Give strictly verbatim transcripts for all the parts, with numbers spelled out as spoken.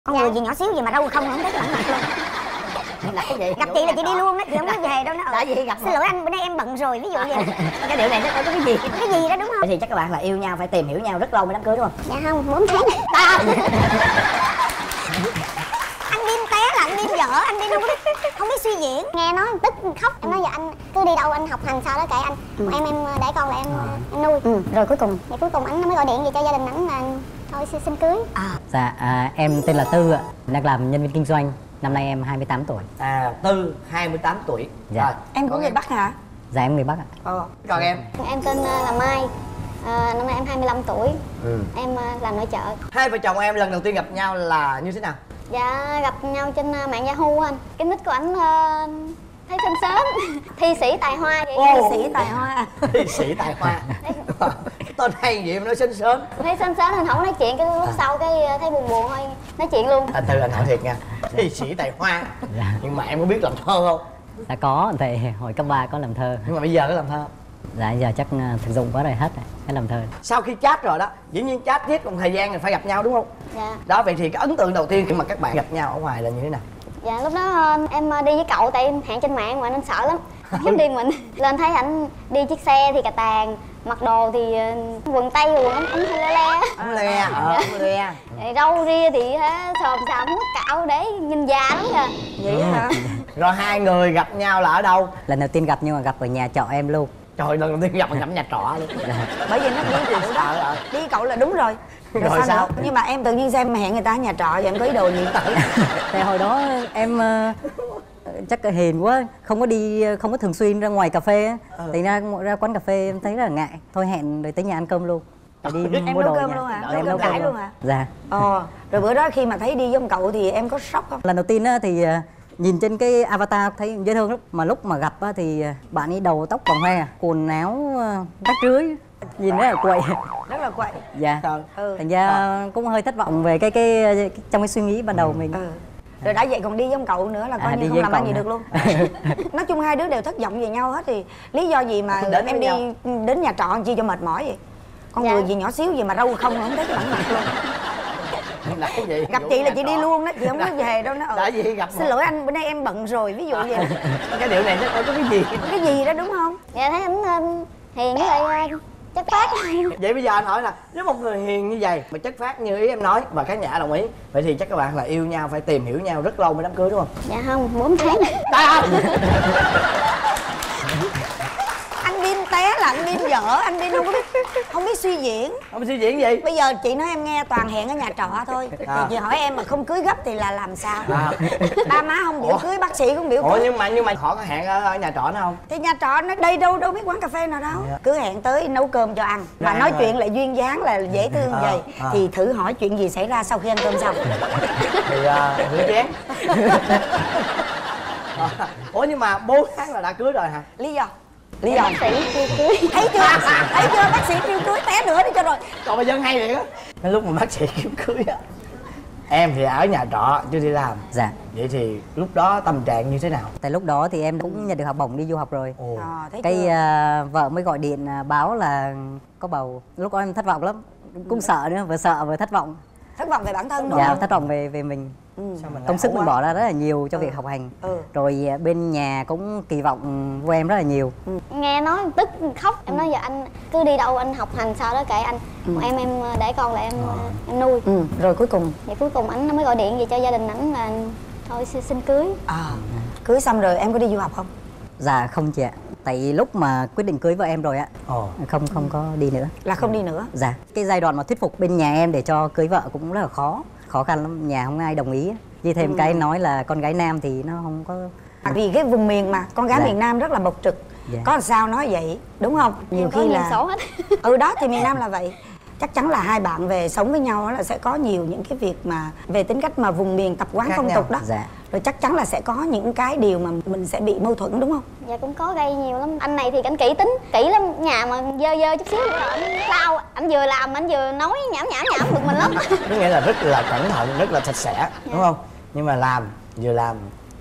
Con người gì nhỏ xíu gì mà đâu không không thấy cái mặt luôn. Là cái gì? Gặp chị là chị đi luôn đó, chị không có về đâu nó. Tại gì gặp? Xin lỗi anh, bữa nay em bận rồi, ví dụ vậy. Cái điều này nó có cái gì? Cái gì đó đúng không? Vậy thì chắc các bạn là yêu nhau phải tìm hiểu nhau rất lâu mới đám cưới đúng không? Dạ không, bốn tháng. À. Anh Điên té là anh Điên dở, anh Điên không biết không biết suy diễn. Nghe nói tức khóc, em nói giờ anh cứ đi đâu anh học hành sao đó kệ anh. Ừ. Em em để con là em, em nuôi. Ừ. Rồi cuối cùng, thì cuối cùng anh mới gọi điện về cho gia đình ảnh là thôi xin, xin cưới. À. Dạ à, em tên là Tư ạ, đang làm nhân viên kinh doanh. Năm nay em hai mươi tám tuổi. À, Tư hai mươi tám tuổi. Dạ. Rồi. Em của người em... Bắc hả? Dạ em người Bắc ạ. Ờ. Còn em? Em tên là Mai. À, năm nay em hai mươi lăm tuổi. Ừ. Em làm nội trợ. Hai vợ chồng em lần đầu tiên gặp nhau là như thế nào? Dạ gặp nhau trên mạng Yahoo anh. Cái nick của ảnh uh, thấy sớm sớm. Thi sĩ tài hoa vậy. Thi sĩ tài hoa. Thi sĩ tài hoa. Cái tên hay gì mà nói sớm sớm. Thấy sớm sớm nên không nói chuyện, cái lúc sau cái thấy buồn buồn thôi nói chuyện luôn. Anh Tư anh hỏi thiệt nha, thi sĩ tài hoa. Dạ. Nhưng mà em có biết làm thơ không? Dạ có, thì hồi cấp ba có làm thơ. Nhưng mà bây giờ có làm thơ? Dạ giờ chắc thực dụng quá rồi hết rồi, cái làm thơ. Sau khi chat rồi đó, dĩ nhiên chat tiếp một thời gian thì phải gặp nhau đúng không? Dạ. Đó, vậy thì cái ấn tượng đầu tiên khi mà các bạn gặp nhau ở ngoài là như thế nào? Dạ lúc đó em đi với cậu tại em hẹn trên mạng mà nên sợ lắm. Khiếp điên mình. Lên thấy ảnh đi chiếc xe thì cà tàng, mặc đồ thì quần tây quần ống ống le le. Ống le, ờ ống le. Râu ria thì xồm xàm hút cạo để nhìn già lắm kìa. Vậy hả? Rồi hai người gặp nhau là ở đâu? Lần đầu tiên gặp nhưng mà gặp ở nhà trọ em luôn. Trời, lần đầu tiên gặp mà gặp nhà trọ luôn. Bởi vì nó đi cậu đó. Đi cậu là đúng rồi. Rồi, rồi sao, sao? Nữa? Nhưng mà em tự nhiên xem hẹn người ta ở nhà trọ vậy em có ý đồ gì? Thì hồi đó em uh, chắc hiền quá, không có đi, không có thường xuyên ra ngoài cà phê á. Ừ. Thì ra ra quán cà phê em thấy rất là ngại, thôi hẹn rồi tới nhà ăn cơm luôn. Rồi đi em mua nấu đồ cơm nhà. luôn hả? Em Nấu nấu cơm cơm luôn hả? Dạ. Ờ, rồi bữa đó khi mà thấy đi với ông cậu thì em có sốc không? Lần đầu tiên á thì nhìn trên cái avatar thấy dễ thương lắm, mà lúc mà gặp á thì bạn ấy đầu tóc bằng hoe, quần áo rách rưới, nhìn rất là quậy. Rất là quậy. Dạ. Ừ. Thành ra à. cũng hơi thất vọng về cái cái, cái trong cái suy nghĩ ban đầu mình. Ừ. Rồi đã vậy còn đi với ông cậu nữa là coi à, như không làm ăn gì được luôn. Nói chung hai đứa đều thất vọng về nhau hết, thì lý do gì mà đến em đi nhau. Đến nhà trọ chi cho mệt mỏi vậy? Con dạ. người gì nhỏ xíu gì mà râu không không thấy cái bản mặt luôn. Là cái gì? Gặp chị là chị đi luôn đó, chị không có về đâu nó. Đã gì gặp? Xin lỗi anh, bữa nay em bận rồi, ví dụ vậy. Cái điều này nó có cái gì? Cái gì đó đúng không? Dạ thấy ảnh hiền với lại chất phác. Vậy bây giờ anh hỏi là nếu một người hiền như vậy mà chất phác như ý em nói và khán giả đồng ý, vậy thì chắc các bạn là yêu nhau phải tìm hiểu nhau rất lâu mới đám cưới đúng không? Dạ không, bốn tháng. Anh Điên té là anh Điên dở, anh Điên không biết không biết suy diễn. Không biết suy diễn gì? Bây giờ chị nói em nghe toàn hẹn ở nhà trọ thôi. À. Thì chị hỏi em mà không cưới gấp thì là làm sao? À. Ba má không biểu cưới, bác sĩ cũng biểu cưới. Ủa nhưng mà nhưng mà họ có hẹn ở, ở nhà trọ nữa không? Thì nhà trọ nó đây đâu đâu biết quán cà phê nào đâu. À. Cứ hẹn tới nấu cơm cho ăn. Mà à, nói à. chuyện lại duyên dáng là dễ thương à. vậy. À. Thì thử hỏi chuyện gì xảy ra sau khi ăn cơm xong. Thì uh, rửa chén. Ủa nhưng mà bốn tháng là đã cưới rồi hả? Lý do? Lý do? Bác sĩ kêu cưới. Thấy chưa? Thấy chưa? Bác sĩ kêu cưới, té nữa đi cho rồi. Còn bà dân hay vậy á. Cái lúc mà bác sĩ kêu cưới á, em thì ở nhà trọ chứ đi làm. Dạ. Vậy thì lúc đó tâm trạng như thế nào? Tại lúc đó thì em cũng nhận được học bổng đi du học rồi. Ồ. À, cái uh, vợ mới gọi điện uh, báo là có bầu. Lúc đó em thất vọng lắm, cũng ừ. sợ nữa, vừa sợ vừa thất vọng. Thất vọng về bản thân đúng dạ, không? thất vọng về về mình. Ừ. Công sức mình bỏ ra rất là nhiều cho ừ. việc học hành. Ừ. Rồi bên nhà cũng kỳ vọng của em rất là nhiều. Ừ. Nghe nói tức khóc, em nói giờ anh cứ đi đâu anh học hành sao đó kệ anh. Ừ. Em em để con là em ừ. em nuôi. Ừ. Rồi cuối cùng. Vậy cuối cùng ảnh mới gọi điện về cho gia đình ảnh là thôi xin, xin cưới. À. Cưới xong rồi em có đi du học không? Dạ không chị ạ. Tại lúc mà quyết định cưới vợ em rồi á, Ồ. không không có đi nữa. Là không đi nữa? Dạ. Cái giai đoạn mà thuyết phục bên nhà em để cho cưới vợ cũng rất là khó, khó khăn lắm, nhà không ai đồng ý. Vì thêm ừ. cái nói là con gái nam thì nó không có. À, vì cái vùng miền mà con gái dạ. miền Nam rất là bộc trực. Dạ. Có làm sao nói vậy, đúng không? Nhiều khi là xấu hết. Ừ đó thì miền Nam là vậy. Chắc chắn là hai bạn về sống với nhau là sẽ có nhiều những cái việc mà về tính cách mà vùng miền tập quán khác phong nhau. tục đó. Dạ. Rồi chắc chắn là sẽ có những cái điều mà mình sẽ bị mâu thuẫn đúng không? Dạ cũng có gây nhiều lắm. Anh này thì ảnh kỹ tính, kỹ lắm, nhà mà dơ dơ chút xíu nữa ảnh lao, ảnh vừa làm ảnh vừa nói nhảm nhảm nhảm bực mình lắm. Có nghĩa là rất là cẩn thận, rất là sạch sẽ, đúng không? Nhưng mà làm vừa làm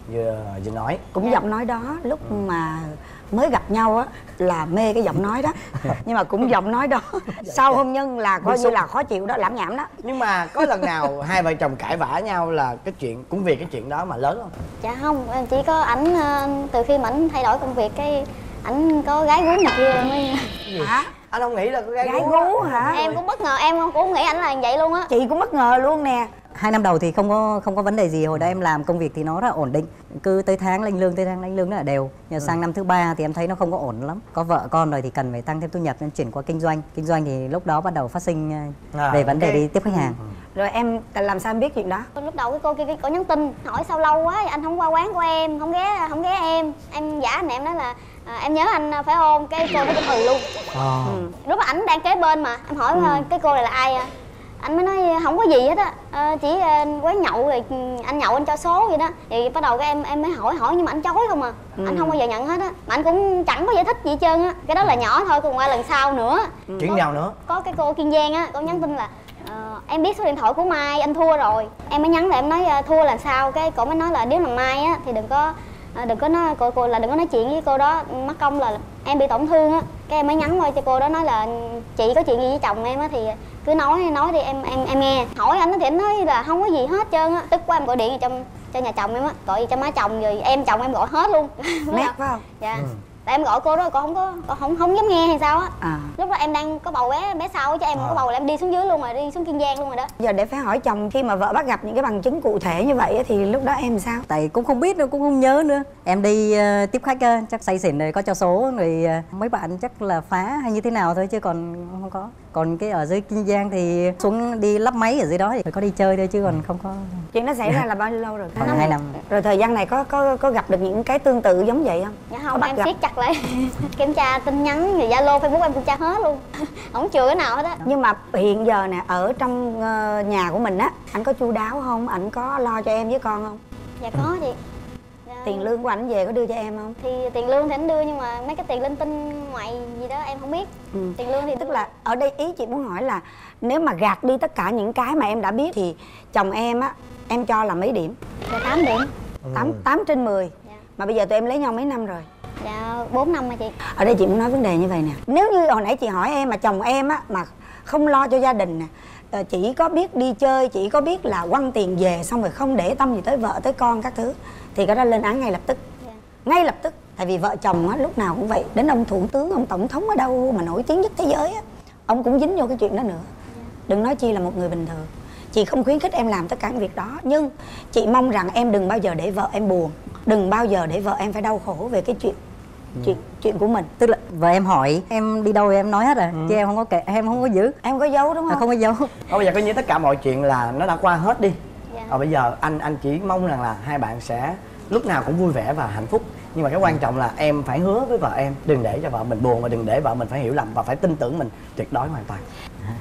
vừa vừa nói. Cũng giọng nói đó lúc ừ. mà mới gặp nhau á là mê cái giọng nói đó. Nhưng mà cũng giọng nói đó sau hôn nhân là coi như là khó chịu đó, lãm nhảm đó. Nhưng mà có lần nào hai vợ chồng cãi vã nhau là cái chuyện cũng vì cái chuyện đó mà lớn không? Dạ không, chỉ có ảnh từ khi mà ảnh thay đổi công việc cái ảnh có gái gú này kia mới. Hả? Anh không nghĩ là có gái, gái gú hả? Em cũng bất ngờ, em cũng không nghĩ ảnh là vậy luôn á. Chị cũng bất ngờ luôn nè. Hai năm đầu thì không có không có vấn đề gì, hồi đó em làm công việc thì nó rất là ổn định, cứ tới tháng lãnh lương tới tháng lãnh lương nó là đều. Nhưng ừ. sang năm thứ ba thì em thấy nó không có ổn lắm, có vợ con rồi thì cần phải tăng thêm thu nhập nên chuyển qua kinh doanh. Kinh doanh thì lúc đó bắt đầu phát sinh à, về vấn đề okay. đi tiếp khách hàng. Ừ. Rồi em làm sao em biết chuyện đó? Lúc đầu cái cô kia có nhắn tin hỏi sao lâu quá anh không qua quán của em, không ghé không ghé em. Em giả anh em nói là à, em nhớ anh phải không? Cái cô nó cũng ừ luôn. À. Ừ. Lúc đó ảnh đang kế bên mà em hỏi ừ. cái cô này là ai à? Anh mới nói không có gì hết á, à, chỉ uh, quán nhậu rồi anh nhậu anh cho số vậy đó. Thì bắt đầu cái em em mới hỏi hỏi nhưng mà anh chối không à. Ừ. Anh không bao giờ nhận hết á, mà anh cũng chẳng có giải thích gì hết trơn á. Cái đó là nhỏ thôi, còn qua lần sau nữa. Ừ. Chuyện nào nữa? Có cái cô Kiên Giang á, cô nhắn tin là uh, em biết số điện thoại của Mai, anh thua rồi. Em mới nhắn lại em nói uh, thua là sao, cái cô mới nói là nếu là Mai á thì đừng có uh, đừng có nói cô, cô là đừng có nói chuyện với cô đó, mắc công là em bị tổn thương á. Cái em mới nhắn qua cho cô đó nói là chị có chuyện gì với chồng em á thì cứ nói nói đi em em em nghe. Hỏi anh thì anh nói là không có gì hết trơn á. Tức quá em gọi điện cho cho nhà chồng em á, gọi cho má chồng rồi em chồng em gọi hết luôn. Mét phải không? Dạ. Ừ. Tại em gọi cô đó cô không có cô không không dám nghe hay sao á. À. Lúc đó em đang có bầu bé bé sau cho em à. Có bầu là em đi xuống dưới luôn rồi, đi xuống Kiên Giang luôn rồi đó. Giờ để phải hỏi chồng khi mà vợ bắt gặp những cái bằng chứng cụ thể như vậy thì lúc đó em sao? Tại cũng không biết nữa, cũng không nhớ nữa. Em đi uh, tiếp khách uh, chắc say xỉn rồi có cho số rồi uh, mấy bạn chắc là phá hay như thế nào thôi chứ còn không có. Còn cái ở dưới Kiên Giang thì xuống đi lắp máy ở dưới đó thì có đi chơi thôi chứ còn không có. Chuyện nó xảy ra là bao nhiêu lâu rồi? Khoảng hai năm. Rồi thời gian này có có có gặp được những cái tương tự giống vậy không? Dạ không, em siết chặt lại. Kiểm tra tin nhắn rồi Zalo, Facebook em kiểm tra hết luôn. Không chừa cái nào hết á. Nhưng mà hiện giờ nè, ở trong uh, nhà của mình á, anh có chu đáo không? Anh có lo cho em với con không? Dạ có chị. Dạ. Tiền lương của anh về có đưa cho em không? Thì tiền lương thì anh đưa nhưng mà mấy cái tiền linh tinh ngoại gì đó em không biết. Ừ. Tiền lương thì tức là ở đây ý chị muốn hỏi là nếu mà gạt đi tất cả những cái mà em đã biết thì chồng em á, em cho là mấy điểm? Dạ tám điểm. tám, tám trên mười. Dạ. Mà bây giờ tụi em lấy nhau mấy năm rồi? Dạ bốn năm mà chị. Ở đây chị muốn nói vấn đề như vậy nè. Nếu như hồi nãy chị hỏi em mà chồng em á mà không lo cho gia đình nè, chỉ có biết đi chơi, chỉ có biết là quăng tiền về xong rồi không để tâm gì tới vợ tới con các thứ thì cái đó lên án ngay lập tức. Dạ. Ngay lập tức. Tại vì vợ chồng á lúc nào cũng vậy. Đến ông thủ tướng, ông tổng thống ở đâu mà nổi tiếng nhất thế giới á, ông cũng dính vô cái chuyện đó nữa. Dạ. Đừng nói chi là một người bình thường. Chị không khuyến khích em làm tất cả những việc đó, nhưng chị mong rằng em đừng bao giờ để vợ em buồn, đừng bao giờ để vợ em phải đau khổ về cái chuyện ừ. chuyện chuyện của mình. Tức là vợ em hỏi em đi đâu em nói hết rồi, ừ. chứ em không có kể, em không có giữ, em có giấu đúng không? À, không có giấu. Thôi bây giờ coi như tất cả mọi chuyện là nó đã qua hết đi. Dạ. Rồi bây giờ anh anh chỉ mong rằng là hai bạn sẽ lúc nào cũng vui vẻ và hạnh phúc. Nhưng mà cái quan trọng là em phải hứa với vợ em đừng để cho vợ mình buồn và đừng để vợ mình phải hiểu lầm và phải tin tưởng mình tuyệt đối hoàn toàn.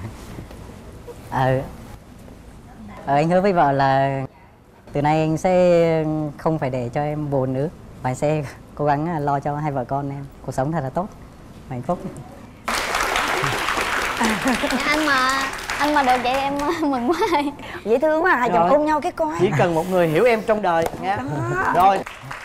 Ờ. Ờ, anh hứa với vợ là từ nay anh sẽ không phải để cho em buồn nữa và anh sẽ cố gắng lo cho hai vợ con em cuộc sống thật là tốt, hạnh phúc. Anh mà anh mà được vậy em mừng quá. Dễ thương quá, hai chồng ôm nhau cái coi. Chỉ cần một người hiểu em trong đời nha. Rồi.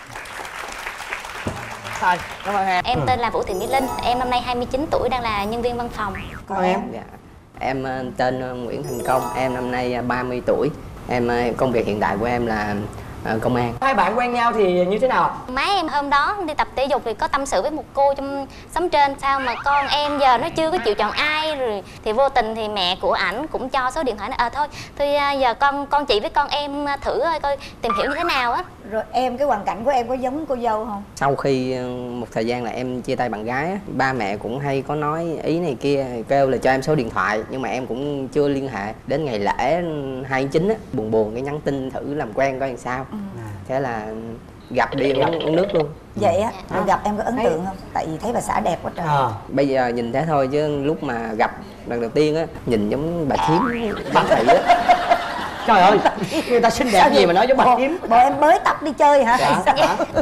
Thôi, cảm ơn em. Em tên là Vũ Thị Mỹ Linh, em năm nay hai mươi chín tuổi, đang là nhân viên văn phòng. Còn em? Dạ. Em tên Nguyễn Thành Công, em năm nay ba mươi tuổi. Em công việc hiện tại của em là công an. Hai bạn quen nhau thì như thế nào? Má em hôm đó đi tập thể dục thì có tâm sự với một cô trong xóm trên, sao mà con em giờ nó chưa có chịu chọn ai, rồi thì vô tình thì mẹ của ảnh cũng cho số điện thoại này, ờ à, thôi thì giờ con con chị với con em thử coi tìm hiểu như thế nào á. Rồi em, cái hoàn cảnh của em có giống cô dâu không? Sau khi một thời gian là em chia tay bạn gái, ba mẹ cũng hay có nói ý này kia, kêu là cho em số điện thoại nhưng mà em cũng chưa liên hệ. Đến ngày lễ hai tháng chín á, buồn buồn cái nhắn tin thử làm quen coi làm sao. Ừ. Thế là gặp đi uống, uống nước luôn. Vậy á, rồi gặp em có ấn tượng không? Tại vì thấy bà xã đẹp quá trời. À. Bây giờ nhìn thế thôi chứ lúc mà gặp lần đầu tiên á, nhìn giống bà thím bán thị á. Trời ơi, người ta xinh đẹp gì mà nói giống bà thím. Bộ em bới tóc đi chơi hả? Dạ, dạ. Cũng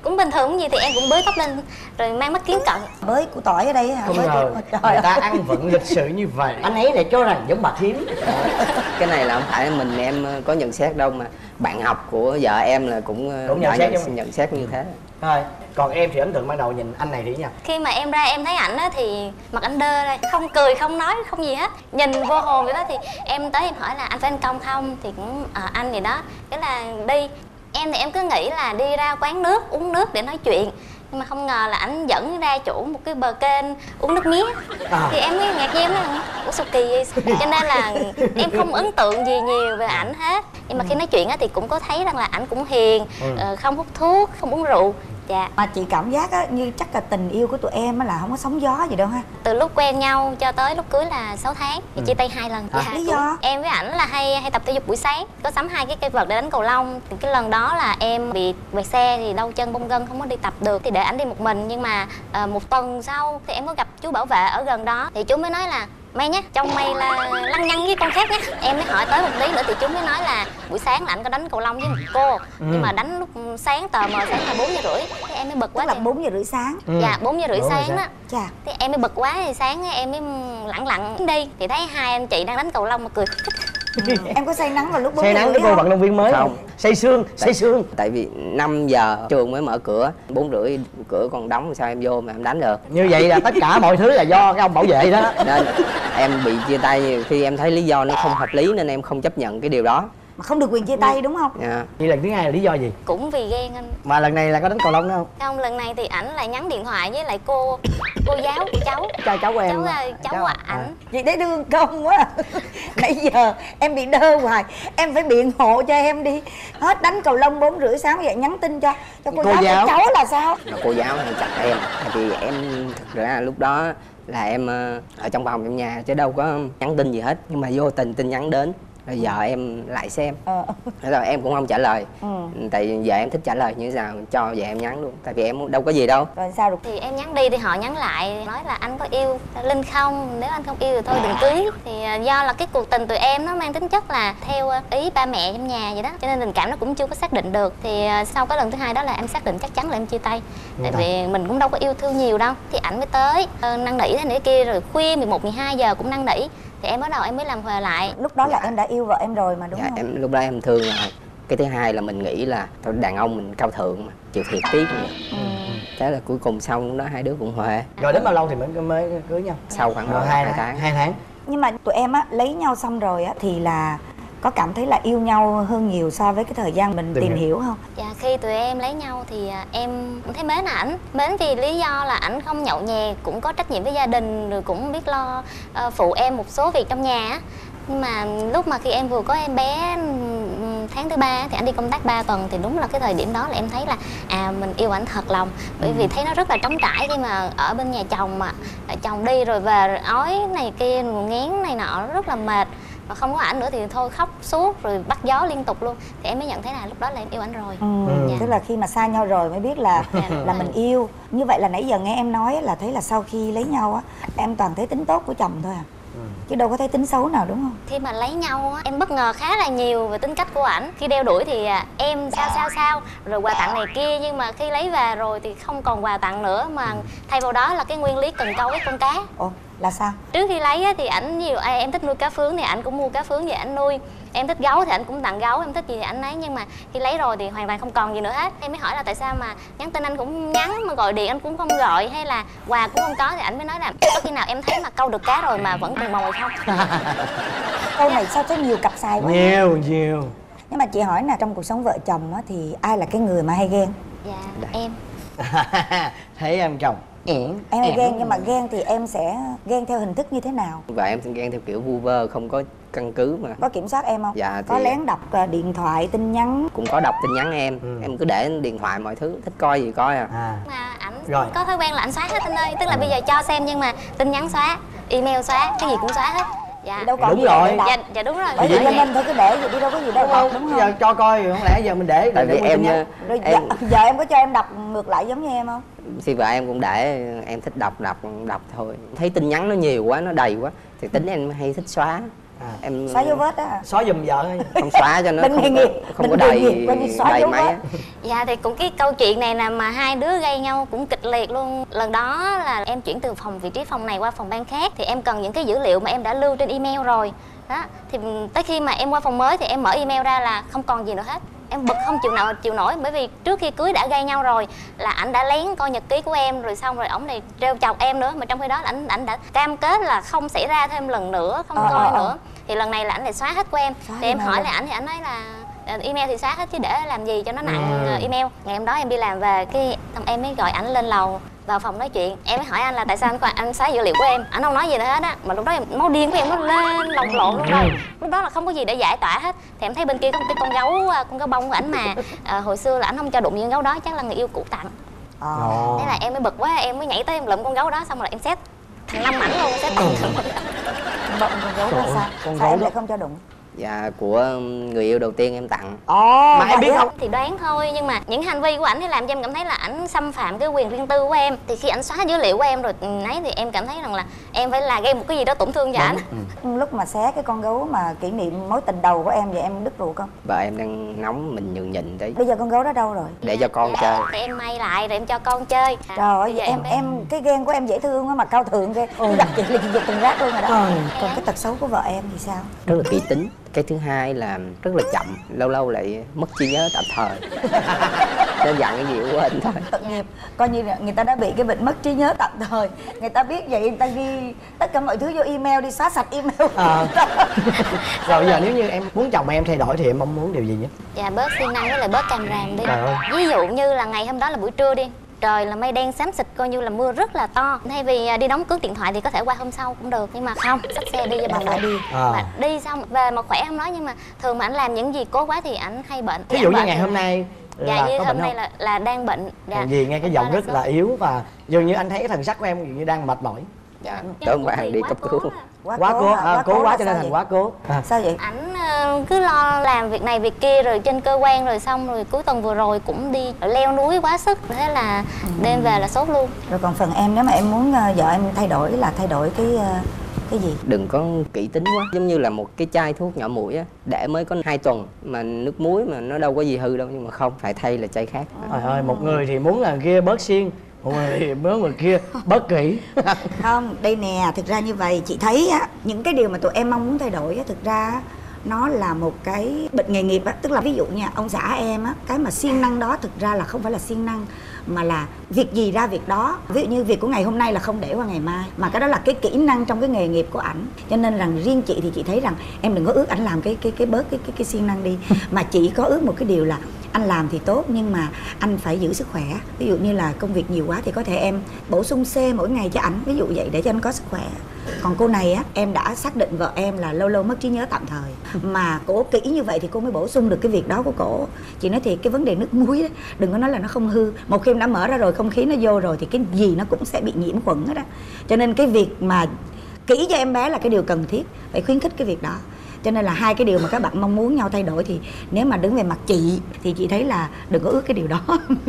cũng bình thường gì thì em cũng bới tóc lên rồi mang mắt kiến cận. Bới củ tỏi ở đây hả? Không bới ngờ củ... người ta ăn vận lịch sự như vậy. Anh ấy lại cho rằng giống bà Thím. Cái này là không phải mình em có nhận xét đâu, mà bạn học của vợ em là cũng, cũng nhận xét nhận, nhận xét như thế. Thôi, còn em thì ấn tượng ban đầu nhìn anh này thì nha. Khi mà em ra em thấy ảnh á thì mặt anh đơ đây, không cười không nói không gì hết, nhìn vô hồn vậy đó. Thì em tới em hỏi là anh phải anh công không, thì cũng à, anh gì đó, cái là đi. Em thì em cứ nghĩ là đi ra quán nước uống nước để nói chuyện, nhưng mà không ngờ là ảnh dẫn ra chỗ một cái bờ kênh uống nước mía. À. Thì em mới ngạc nhiên, là ủa sao kỳ vậy? Cho nên là em không ấn tượng gì nhiều về ảnh hết. Nhưng mà khi nói chuyện á thì cũng có thấy rằng là ảnh cũng hiền, ừ. không hút thuốc, không uống rượu. Dạ. Mà chị cảm giác á, như chắc là tình yêu của tụi em á là không có sóng gió gì đâu ha. Từ lúc quen nhau cho tới lúc cưới là sáu tháng thì ừ. chia tay hai lần. À, dạ, lý do? Em với ảnh là hay hay tập thể dục buổi sáng, có sắm hai cái cây vợt để đánh cầu lông. Thì cái lần đó là em bị quẹt xe thì đau chân bong gân không có đi tập được, thì để ảnh đi một mình. Nhưng mà uh, một tuần sau thì em có gặp chú bảo vệ ở gần đó, thì chú mới nói là mày nhé, trong mày là lăng nhăng với con khác nhé. Em mới hỏi tới một tí nữa thì chú mới nói là buổi sáng là anh có đánh cầu lông với một cô, ừ. nhưng mà đánh lúc sáng tờ mờ sáng là bốn giờ rưỡi. Thì em mới bực quá. Tức là bốn giờ rưỡi sáng. Ừ. Dạ bốn giờ rưỡi sáng đó. Chà. Thì em mới bực quá thì sáng em mới lặng lặng đi thì thấy hai anh chị đang đánh cầu lông mà cười. Ừ. Em có say nắng vào lúc bốn say giờ nắng cái cô vận động viên mới không? Say sương, say sương. Tại vì năm giờ trường mới mở cửa, bốn rưỡi cửa còn đóng, sao em vô mà em đánh được? Như vậy là tất cả mọi thứ là do cái ông bảo vệ đó. Nên em bị chia tay khi em thấy lý do nó không hợp lý nên em không chấp nhận cái điều đó. Mà không được quyền chia tay đúng không? Dạ. Vậy lần thứ hai là lý do gì? Cũng vì ghen anh. Mà lần này là có đánh cầu lông nữa không? Không, lần này thì ảnh lại nhắn điện thoại với lại cô cô giáo của cháu. Cháu cháu của em. Cháu là cháu, cháu của ảnh. À. Chị thấy đương công quá. Nãy giờ em bị đơ hoài, em phải biện hộ cho em đi. Hết đánh cầu lông bốn rưỡi sáng vậy nhắn tin cho cho cô, cô giáo, giáo. Của cháu là sao? Mà cô giáo hay chặt em, tại vì em thực ra lúc đó là em ở trong phòng trong nhà chứ đâu có nhắn tin gì hết, nhưng mà vô tình tin nhắn đến rồi giờ em lại xem, ờ. rồi em cũng không trả lời, ừ. tại vì giờ em thích trả lời như thế nào cho vợ em nhắn luôn, tại vì em đâu có gì đâu. Rồi sao được? Thì em nhắn đi thì họ nhắn lại nói là anh có yêu Linh không, nếu anh không yêu thì thôi đừng cưới. Thì do là cái cuộc tình tụi em nó mang tính chất là theo ý ba mẹ trong nhà vậy đó, cho nên tình cảm nó cũng chưa có xác định được. Thì sau cái lần thứ hai đó là em xác định chắc chắn là em chia tay, tại vì mình cũng đâu có yêu thương nhiều đâu. Thì ảnh mới tới năn nỉ thế này kia, rồi khuya mười một mười hai giờ cũng năn nỉ. Thì em bắt đầu em mới làm hòa lại. Lúc đó là dạ. em đã yêu vợ em rồi mà đúng dạ, không? Em lúc đó em thương rồi. Cái thứ hai là mình nghĩ là thôi đàn ông mình cao thượng mà, chịu thiệt tiếc mà. Ừ. Thế là cuối cùng xong lúc đó hai đứa cũng hòa. Rồi đến bao lâu thì mới mới cưới nhau? Sau khoảng rồi hai tháng. Hai tháng. Nhưng mà tụi em á lấy nhau xong rồi á thì là có cảm thấy là yêu nhau hơn nhiều so với cái thời gian mình tìm, tìm hiểu. hiểu không? Dạ khi tụi em lấy nhau thì em thấy mến ảnh. Mến vì lý do là ảnh không nhậu nhẹt, cũng có trách nhiệm với gia đình, rồi cũng biết lo uh, phụ em một số việc trong nhà á. Nhưng mà lúc mà khi em vừa có em bé tháng thứ ba thì anh đi công tác ba tuần, thì đúng là cái thời điểm đó là em thấy là à mình yêu ảnh thật lòng, bởi vì thấy nó rất là trống trải khi mà ở bên nhà chồng, mà chồng đi rồi về rồi ói này kia ngén này nọ rất là mệt, mà không có ảnh nữa thì thôi khóc suốt rồi bắt gió liên tục luôn. Thì em mới nhận thấy là lúc đó là em yêu ảnh rồi. Ừ. Dạ. Tức là khi mà xa nhau rồi mới biết là dạ, là mình yêu. Như vậy là nãy giờ nghe em nói là thấy là sau khi lấy nhau á em toàn thấy tính tốt của chồng thôi à, ừ. chứ đâu có thấy tính xấu nào đúng không? Khi mà lấy nhau á em bất ngờ khá là nhiều về tính cách của ảnh. Khi đeo đuổi thì em sao sao sao rồi quà tặng này kia, nhưng mà khi lấy về rồi thì không còn quà tặng nữa, mà thay vào đó là cái nguyên lý cần câu với con cá. Ồ, là sao? Trước khi lấy á, thì ảnh nhiều à, em thích nuôi cá phướng thì ảnh cũng mua cá phướng về ảnh nuôi. Em thích gấu thì ảnh cũng tặng gấu, em thích gì thì ảnh lấy. Nhưng mà khi lấy rồi thì hoàn toàn không còn gì nữa hết. Em mới hỏi là tại sao mà nhắn tin anh cũng nhắn, mà gọi điện anh cũng không gọi, hay là quà cũng không có. Thì ảnh mới nói là có khi nào em thấy mà câu được cá rồi mà vẫn còn mồi không? Câu này sao thấy nhiều cặp xài quá. Nhiều nhiều. Nhưng mà chị hỏi là trong cuộc sống vợ chồng á, thì ai là cái người mà hay ghen? Dạ em. Thấy em chồng Em hay ghen, nhưng mà ghen thì em sẽ ghen theo hình thức như thế nào? Và em sẽ ghen theo kiểu vu vơ, không có căn cứ mà. Có kiểm soát em không? Dạ. Có lén đọc điện thoại, tin nhắn? Cũng có đọc tin nhắn em, ừ. em cứ để điện thoại mọi thứ, thích coi gì coi à. à. Mà ảnh có thói quen là ảnh xóa hết tin ơi. Tức là bây giờ cho xem nhưng mà tin nhắn xóa, email xóa, cái gì cũng xóa hết. Dạ. Đâu còn đúng rồi. Dạ, dạ đúng rồi. Bởi vì cho nên thôi cứ để vậy đi, đâu có gì đâu đúng không? Đúng không? Bây giờ cho coi không lẽ giờ mình để. Tại vì em, em, rồi em... Giờ, giờ em có cho em đọc ngược lại giống như em không? Thì vợ em cũng để, em thích đọc đọc đọc thôi. Thấy tin nhắn nó nhiều quá, nó đầy quá thì tính em hay thích xóa. À. Em xóa dấu vết á. Xóa giùm vợ thôi. Không xóa cho nó Bên không nghề có, nghiệp, không bên có nghề đầy nghiệp, bên xóa đầy dấu máy vết. á. Dạ thì cũng cái câu chuyện này là mà hai đứa gây nhau cũng kịch liệt luôn. Lần đó là em chuyển từ phòng vị trí phòng này qua phòng ban khác, thì em cần những cái dữ liệu mà em đã lưu trên email rồi đó. Thì tới khi mà em qua phòng mới thì em mở email ra là không còn gì nữa hết. Em bực không chịu nào chịu nổi, bởi vì trước khi cưới đã gây nhau rồi, là ảnh đã lén coi nhật ký của em, rồi xong rồi ổng này trêu chọc em nữa, mà trong khi đó là ảnh ảnh đã cam kết là không xảy ra thêm lần nữa, không ờ, coi ờ, nữa. Thì lần này là ảnh lại xóa hết của em. Xóa Thì em email hỏi luôn. lại ảnh thì ảnh nói là email thì xóa hết chứ để làm gì cho nó nặng ừ. email. Ngày hôm đó em đi làm về cái xong em mới gọi ảnh lên lầu vào phòng nói chuyện. Em mới hỏi anh là tại sao anh anh xóa dữ liệu của em. Ảnh không nói gì nữa hết á, mà lúc đó em máu điên của em nó lên lồng lộn luôn rồi. Lúc đó là không có gì để giải tỏa hết. Thì em thấy bên kia có một cái con gấu, con gấu bông của ảnh mà à, hồi xưa là ảnh không cho đụng những gấu đó, chắc là người yêu cũ tặng. Ờ. Thế là em mới bực quá, em mới nhảy tới em lụm con gấu đó, xong rồi em xét thành năm ảnh luôn, xét tiền. Bận con gấu đó sao? con Sao gấu em đó. lại không cho đụng? Dạ của người yêu đầu tiên em tặng. Ồ, Mà em biết không? Thì đoán thôi, nhưng mà những hành vi của ảnh thì làm cho em cảm thấy là ảnh xâm phạm cái quyền riêng tư của em. Thì khi ảnh xóa dữ liệu của em rồi nấy thì em cảm thấy rằng là em phải là gây một cái gì đó tổn thương cho ảnh. Ừ. Lúc mà xé cái con gấu mà kỷ niệm mối tình đầu của em, vậy em đứt ruột không? Vợ em đang nóng mình nhường nhịn tí Bây giờ con gấu đó đâu rồi? để cho con chơi. Thì em may lại rồi em cho con chơi. Trời ơi, Bây giờ em em cái ghen của em dễ thương á, mà cao thượng cái ừ. đặt chị liền giật từng rác luôn rồi đó. Ừ. Còn cái tật xấu của vợ em thì sao? Rất là kỹ tính. Cái thứ hai là rất là chậm, lâu lâu lại mất trí nhớ tạm thời. Đơn giản cái gì của anh thôi. Tội nghiệp, coi như là người ta đã bị cái bệnh mất trí nhớ tạm thời. Người ta biết vậy người ta ghi tất cả mọi thứ vô email, đi xóa sạch email. À. Rồi giờ nếu như em muốn chồng em thay đổi thì em mong muốn điều gì nhất? Dạ bớt siêng năng với lại bớt càm ràm đi. Trời ơi. Ví dụ như là ngày hôm đó là buổi trưa đi, trời là mây đen xám xịt, coi như là mưa rất là to. Thay vì đi đóng cước điện thoại thì có thể qua hôm sau cũng được, nhưng mà không, xách xe đi cho bà phải đi. À. Mà đi xong về mà khỏe không nói, nhưng mà thường mà ảnh làm những gì cố quá thì ảnh hay bệnh. Ví Thì dụ ảnh như bệnh ngày thì- hôm nay dạ là như có hôm bệnh nay không? là là đang bệnh. Dạ. Hèn gì nghe cái Hôm giọng qua rất là sốt. yếu và dường như anh thấy cái thần sắc của em dường như đang mệt mỏi. Dạ, tối hôm qua anh đi cấp cứu. Quá cố, hả? à, cố quá là cho nên sao thành vậy? quá cố. À. Sao vậy? Ảnh ờ, cứ lo làm việc này việc kia rồi trên cơ quan, rồi xong rồi cuối tuần vừa rồi cũng đi leo núi quá sức, thế là đêm về là sốt luôn. Rồi còn phần em, nếu mà em muốn uh, vợ em thay đổi là thay đổi cái uh, cái gì? Đừng có kỹ tính quá, giống như là một cái chai thuốc nhỏ mũi á, để mới có hai tuần mà nước muối mà nó đâu có gì hư đâu, nhưng mà không, phải thay là chai khác. Trời ơi, một người thì muốn là kia bớt xiên, một người thì muốn người kia bớt kỹ. Không, đây nè, thực ra như vậy chị thấy á, những cái điều mà tụi em mong muốn thay đổi á, thực ra á, nó là một cái bệnh nghề nghiệp á. Tức là ví dụ nha, ông xã em á, cái mà siêng năng đó thực ra là không phải là siêng năng, mà là việc gì ra việc đó. Ví dụ như việc của ngày hôm nay là không để qua ngày mai, mà cái đó là cái kỹ năng trong cái nghề nghiệp của ảnh. Cho nên rằng riêng chị thì chị thấy rằng em đừng có ước ảnh làm cái cái cái bớt cái cái cái siêng năng đi, mà chị có ước một cái điều là anh làm thì tốt, nhưng mà anh phải giữ sức khỏe. Ví dụ như là công việc nhiều quá thì có thể em bổ sung C mỗi ngày cho ảnh, ví dụ vậy, để cho anh có sức khỏe. Còn cô này á, em đã xác định vợ em là lâu lâu mất trí nhớ tạm thời, mà cổ kỹ như vậy thì cô mới bổ sung được cái việc đó của cổ. Chị nói thì cái vấn đề nước muối đó, đừng có nói là nó không hư. Một khi em đã mở ra rồi, không khí nó vô rồi thì cái gì nó cũng sẽ bị nhiễm khuẩn hết á. Cho nên cái việc mà kỹ cho em bé là cái điều cần thiết, phải khuyến khích cái việc đó. Cho nên là hai cái điều mà các bạn mong muốn nhau thay đổi thì nếu mà đứng về mặt chị thì chị thấy là đừng có ước cái điều đó.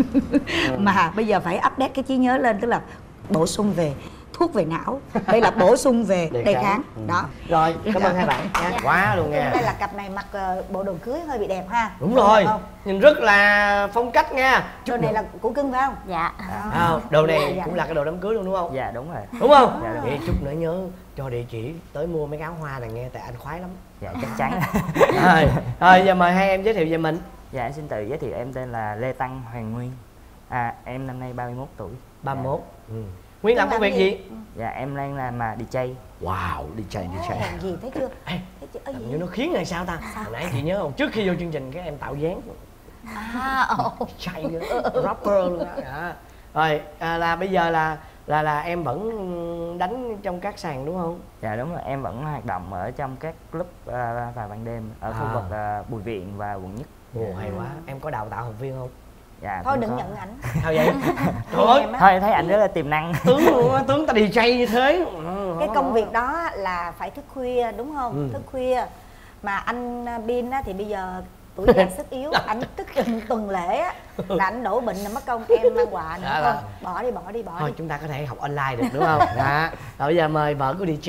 Mà bây giờ phải update cái trí nhớ lên, tức là bổ sung về thuốc về não, đây là bổ sung về Đề đề kháng. kháng. Ừ. Đó. Rồi, cảm ơn hai bạn nha. Quá luôn nha. Đây là cặp này mặc uh, bộ đồ cưới hơi bị đẹp ha. Đúng Đúng rồi, không? nhìn rất là phong cách nha. Đồ này là của cưng phải không? Dạ. À, đồ này Dạ. cũng là cái đồ đám cưới luôn đúng không? Dạ đúng rồi. Đúng không? Dạ, đúng. Vậy chút nữa nhớ cho địa chỉ tới mua mấy cái áo hoa này nghe, tại anh khoái lắm. Dạ chắc chắn. Rồi, rồi giờ mời hai em giới thiệu về mình. Dạ em xin tự giới thiệu, em tên là Lê Tăng Hoàng Nguyên. À em năm nay ba mươi mốt tuổi. ba mươi mốt. Ừ. Nguyên làm công việc gì? Dạ em đang làm mà đi jay. Wow, đi chạy đi chạy. Hèn gì thấy chưa? Ê, Thấy chưa? Ơ, hình gì? như nó khiến là sao ta? Hồi nãy chị nhớ không? Trước khi vô chương trình cái em tạo dáng À, ồ. chạy nữa, rapper luôn đó. Dạ. Rồi à, là bây giờ là là là em vẫn đánh trong các sàn đúng không? Dạ đúng rồi, em vẫn hoạt động ở trong các club uh, vào ban đêm ở khu À. vực uh, Bùi Viện và quận Nhất. Ồ hay quá. Em có đào tạo học viên không? Dạ Thôi cũng đừng có. nhận ảnh. Sao vậy? Trời ơi, Em á, Thôi em thấy anh rất là tiềm năng. tướng luôn á, tướng ta đi chay như thế. cái công việc đó là phải thức khuya đúng không? Ừ. Thức khuya. Mà anh Bin á thì bây giờ tuổi già sức yếu, ảnh tức từng tuần lễ á là ảnh đổ bệnh là mất công em mang quà nữa. Dạ, Thôi dạ. bỏ đi bỏ đi bỏ Thôi đi. chúng ta có thể học online được đúng không? Dạ. Rồi bây giờ mời vợ của đi jay.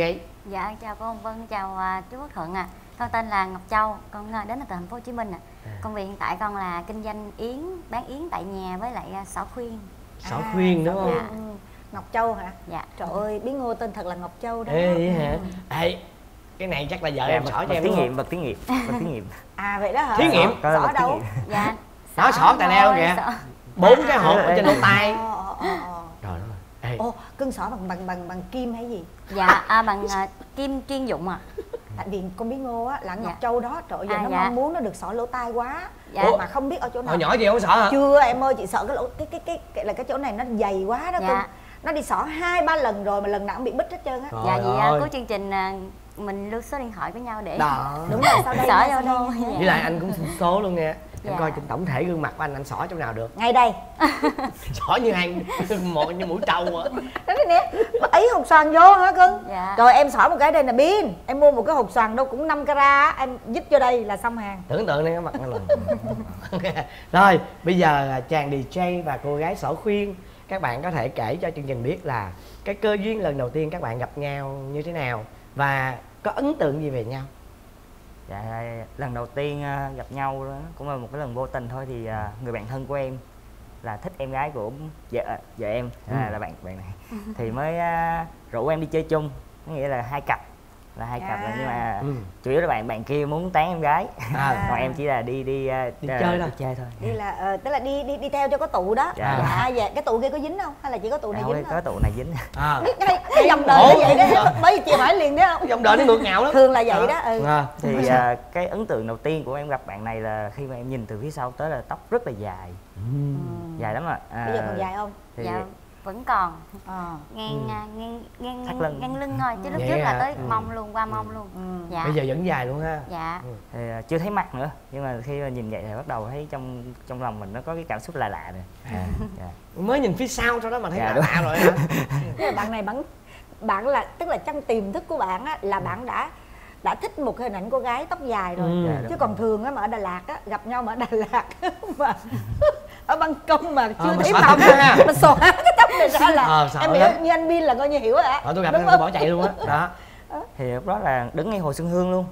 Dạ chào cô Hồng Vân, chào uh, chú Quốc Thuận ạ. À. Con tên là Ngọc Châu, con uh, đến từ thành phố Hồ Chí Minh ạ. À. À. Công việc hiện tại con là kinh doanh yến, bán yến tại nhà với lại uh, xỏ khuyên. Xỏ à, khuyên đúng không? Dạ. Ừ. Ngọc Châu hả? Dạ. Trời ơi, bí ngô tên thật là Ngọc Châu đó. Ê vậy hả? Ê, cái này chắc là vợ em xỏ cho em thí nghiệm, bậc thí nghiệm, bậc thí nghiệm. À vậy đó hả? Thí nghiệm. Xỏ đâu? Dạ. Nó xỏ tài neo kìa. Bốn cái hộp ở trên lỗ tai. Trời ơi. Ồ, cưng xỏ bằng bằng bằng bằng kim hay gì? Dạ, à, bằng uh, kim chuyên dụng ạ. À. Tại vì con bí ngô á là Ngọc dạ. Châu đó, trời ơi giờ à, nó dạ. mong muốn nó được xỏ lỗ tai quá. Dạ. Ủa? Mà không biết ở chỗ nào. Hồi nhỏ chị không xỏ hả? Chưa em ơi, chị sợ cái lỗ cái cái cái, cái là cái chỗ này nó dày quá đó. Dạ. Cưng. Nó đi xỏ hai ba lần rồi mà lần nào cũng bị bít hết trơn á. Dạ vậy cuối chương trình mình lưu số điện thoại của nhau để đó. Đúng rồi, sau đây xỏ cho đâu. Dạ. Với lại anh cũng xin số luôn nha. Em dạ. coi trên tổng thể gương mặt của anh, anh xỏ chỗ nào được? Ngay đây. Xỏ như anh, một như mũi trâu á. Đó nè, ấy hột xoàn vô hả cưng? Dạ. Rồi em xỏ một cái đây nè Bin. Em mua một cái hột xoàn đâu cũng năm carat, em dứt vô đây là xong hàng. Tưởng tượng lên cái mặt anh lần. Rồi, bây giờ chàng đi jay và cô gái xỏ khuyên, các bạn có thể kể cho chương trình biết là cái cơ duyên lần đầu tiên các bạn gặp nhau như thế nào và có ấn tượng gì về nhau? Dạ, lần đầu tiên uh, gặp nhau đó cũng là một cái lần vô tình thôi, thì uh, người bạn thân của em là thích em gái của vợ vợ em, ừ. là, là bạn bạn này thì mới uh, rủ em đi chơi chung, có nghĩa là hai cặp là hai à. cặp là nhưng mà ừ. chủ yếu là bạn bạn kia muốn tán em gái, à. còn em chỉ là đi đi uh, đi uh, chơi thôi, đi chơi thôi. Đi là uh, tức là đi đi đi theo cho có tụ đó. Dạ. À, dạ. Cái tụ kia có dính không hay là chỉ có tụ này à, dính thôi? Có tụ này dính. À. Cái, cái dòng đời nó vậy đó, bởi vì chị hỏi liền đấy không? Dòng đời nó ngược ngạo lắm. Thường là vậy đó. Ừ. À. Thì uh, cái ấn tượng đầu tiên của em gặp bạn này là khi mà em nhìn từ phía sau tới là tóc rất là dài, ừ. dài lắm ạ. À. Bây giờ còn dài không? Thì dạ vẫn còn à. ngang, ừ. ngang ngang ngang Thắt lưng. ngang lưng thôi chứ lúc vậy trước à. là tới ừ. mông luôn, qua mông luôn. Ừ. Dạ. Bây giờ vẫn dài luôn ha. Dạ. Ừ. Thì uh, chưa thấy mặt nữa, nhưng mà khi mà nhìn vậy thì bắt đầu thấy trong trong lòng mình nó có cái cảm xúc lạ lạ rồi. À. Dạ. Mới nhìn phía sau sau đó mà thấy dạ, lạ lạ rồi hả? Thế là bạn này bạn bạn là tức là trong tiềm thức của bạn á là bạn đã đã thích một hình ảnh cô gái tóc dài rồi. Ừ. Chứ còn thường á mà ở Đà Lạt á, gặp nhau mà ở Đà Lạt mà ở ban công mà chưa ờ, thấy mặt á, mà xõa cái tóc này ra là ờ, em hiểu như anh Bin là coi như hiểu rồi á. Ờ, tôi gặp em tôi bỏ chạy luôn á. Đó. Thì lúc đó là đứng ngay Hồ Xuân Hương luôn.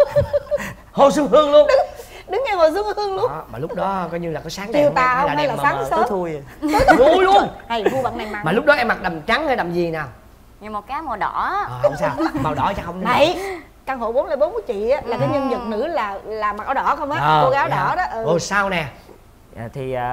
Hồ Xuân Hương luôn. Đứng, đứng ngay Hồ Xuân Hương luôn. Đó, mà lúc đó coi như là có sáng đèn chiều tà không hay là sáng sớm? Tối thui. Thui luôn. Hay mua bạn này mặc. Mà lúc đó em mặc đầm trắng hay đầm gì nào? Như một cái màu đỏ. Ờ, không sao, màu đỏ chắc không. Này, căn hộ bốn không bốn của chị á là cái nhân vật nữ là là mặc áo đỏ không á, ờ, cô gái áo đỏ đó. Ừ. Ồ sao nè? À, thì uh,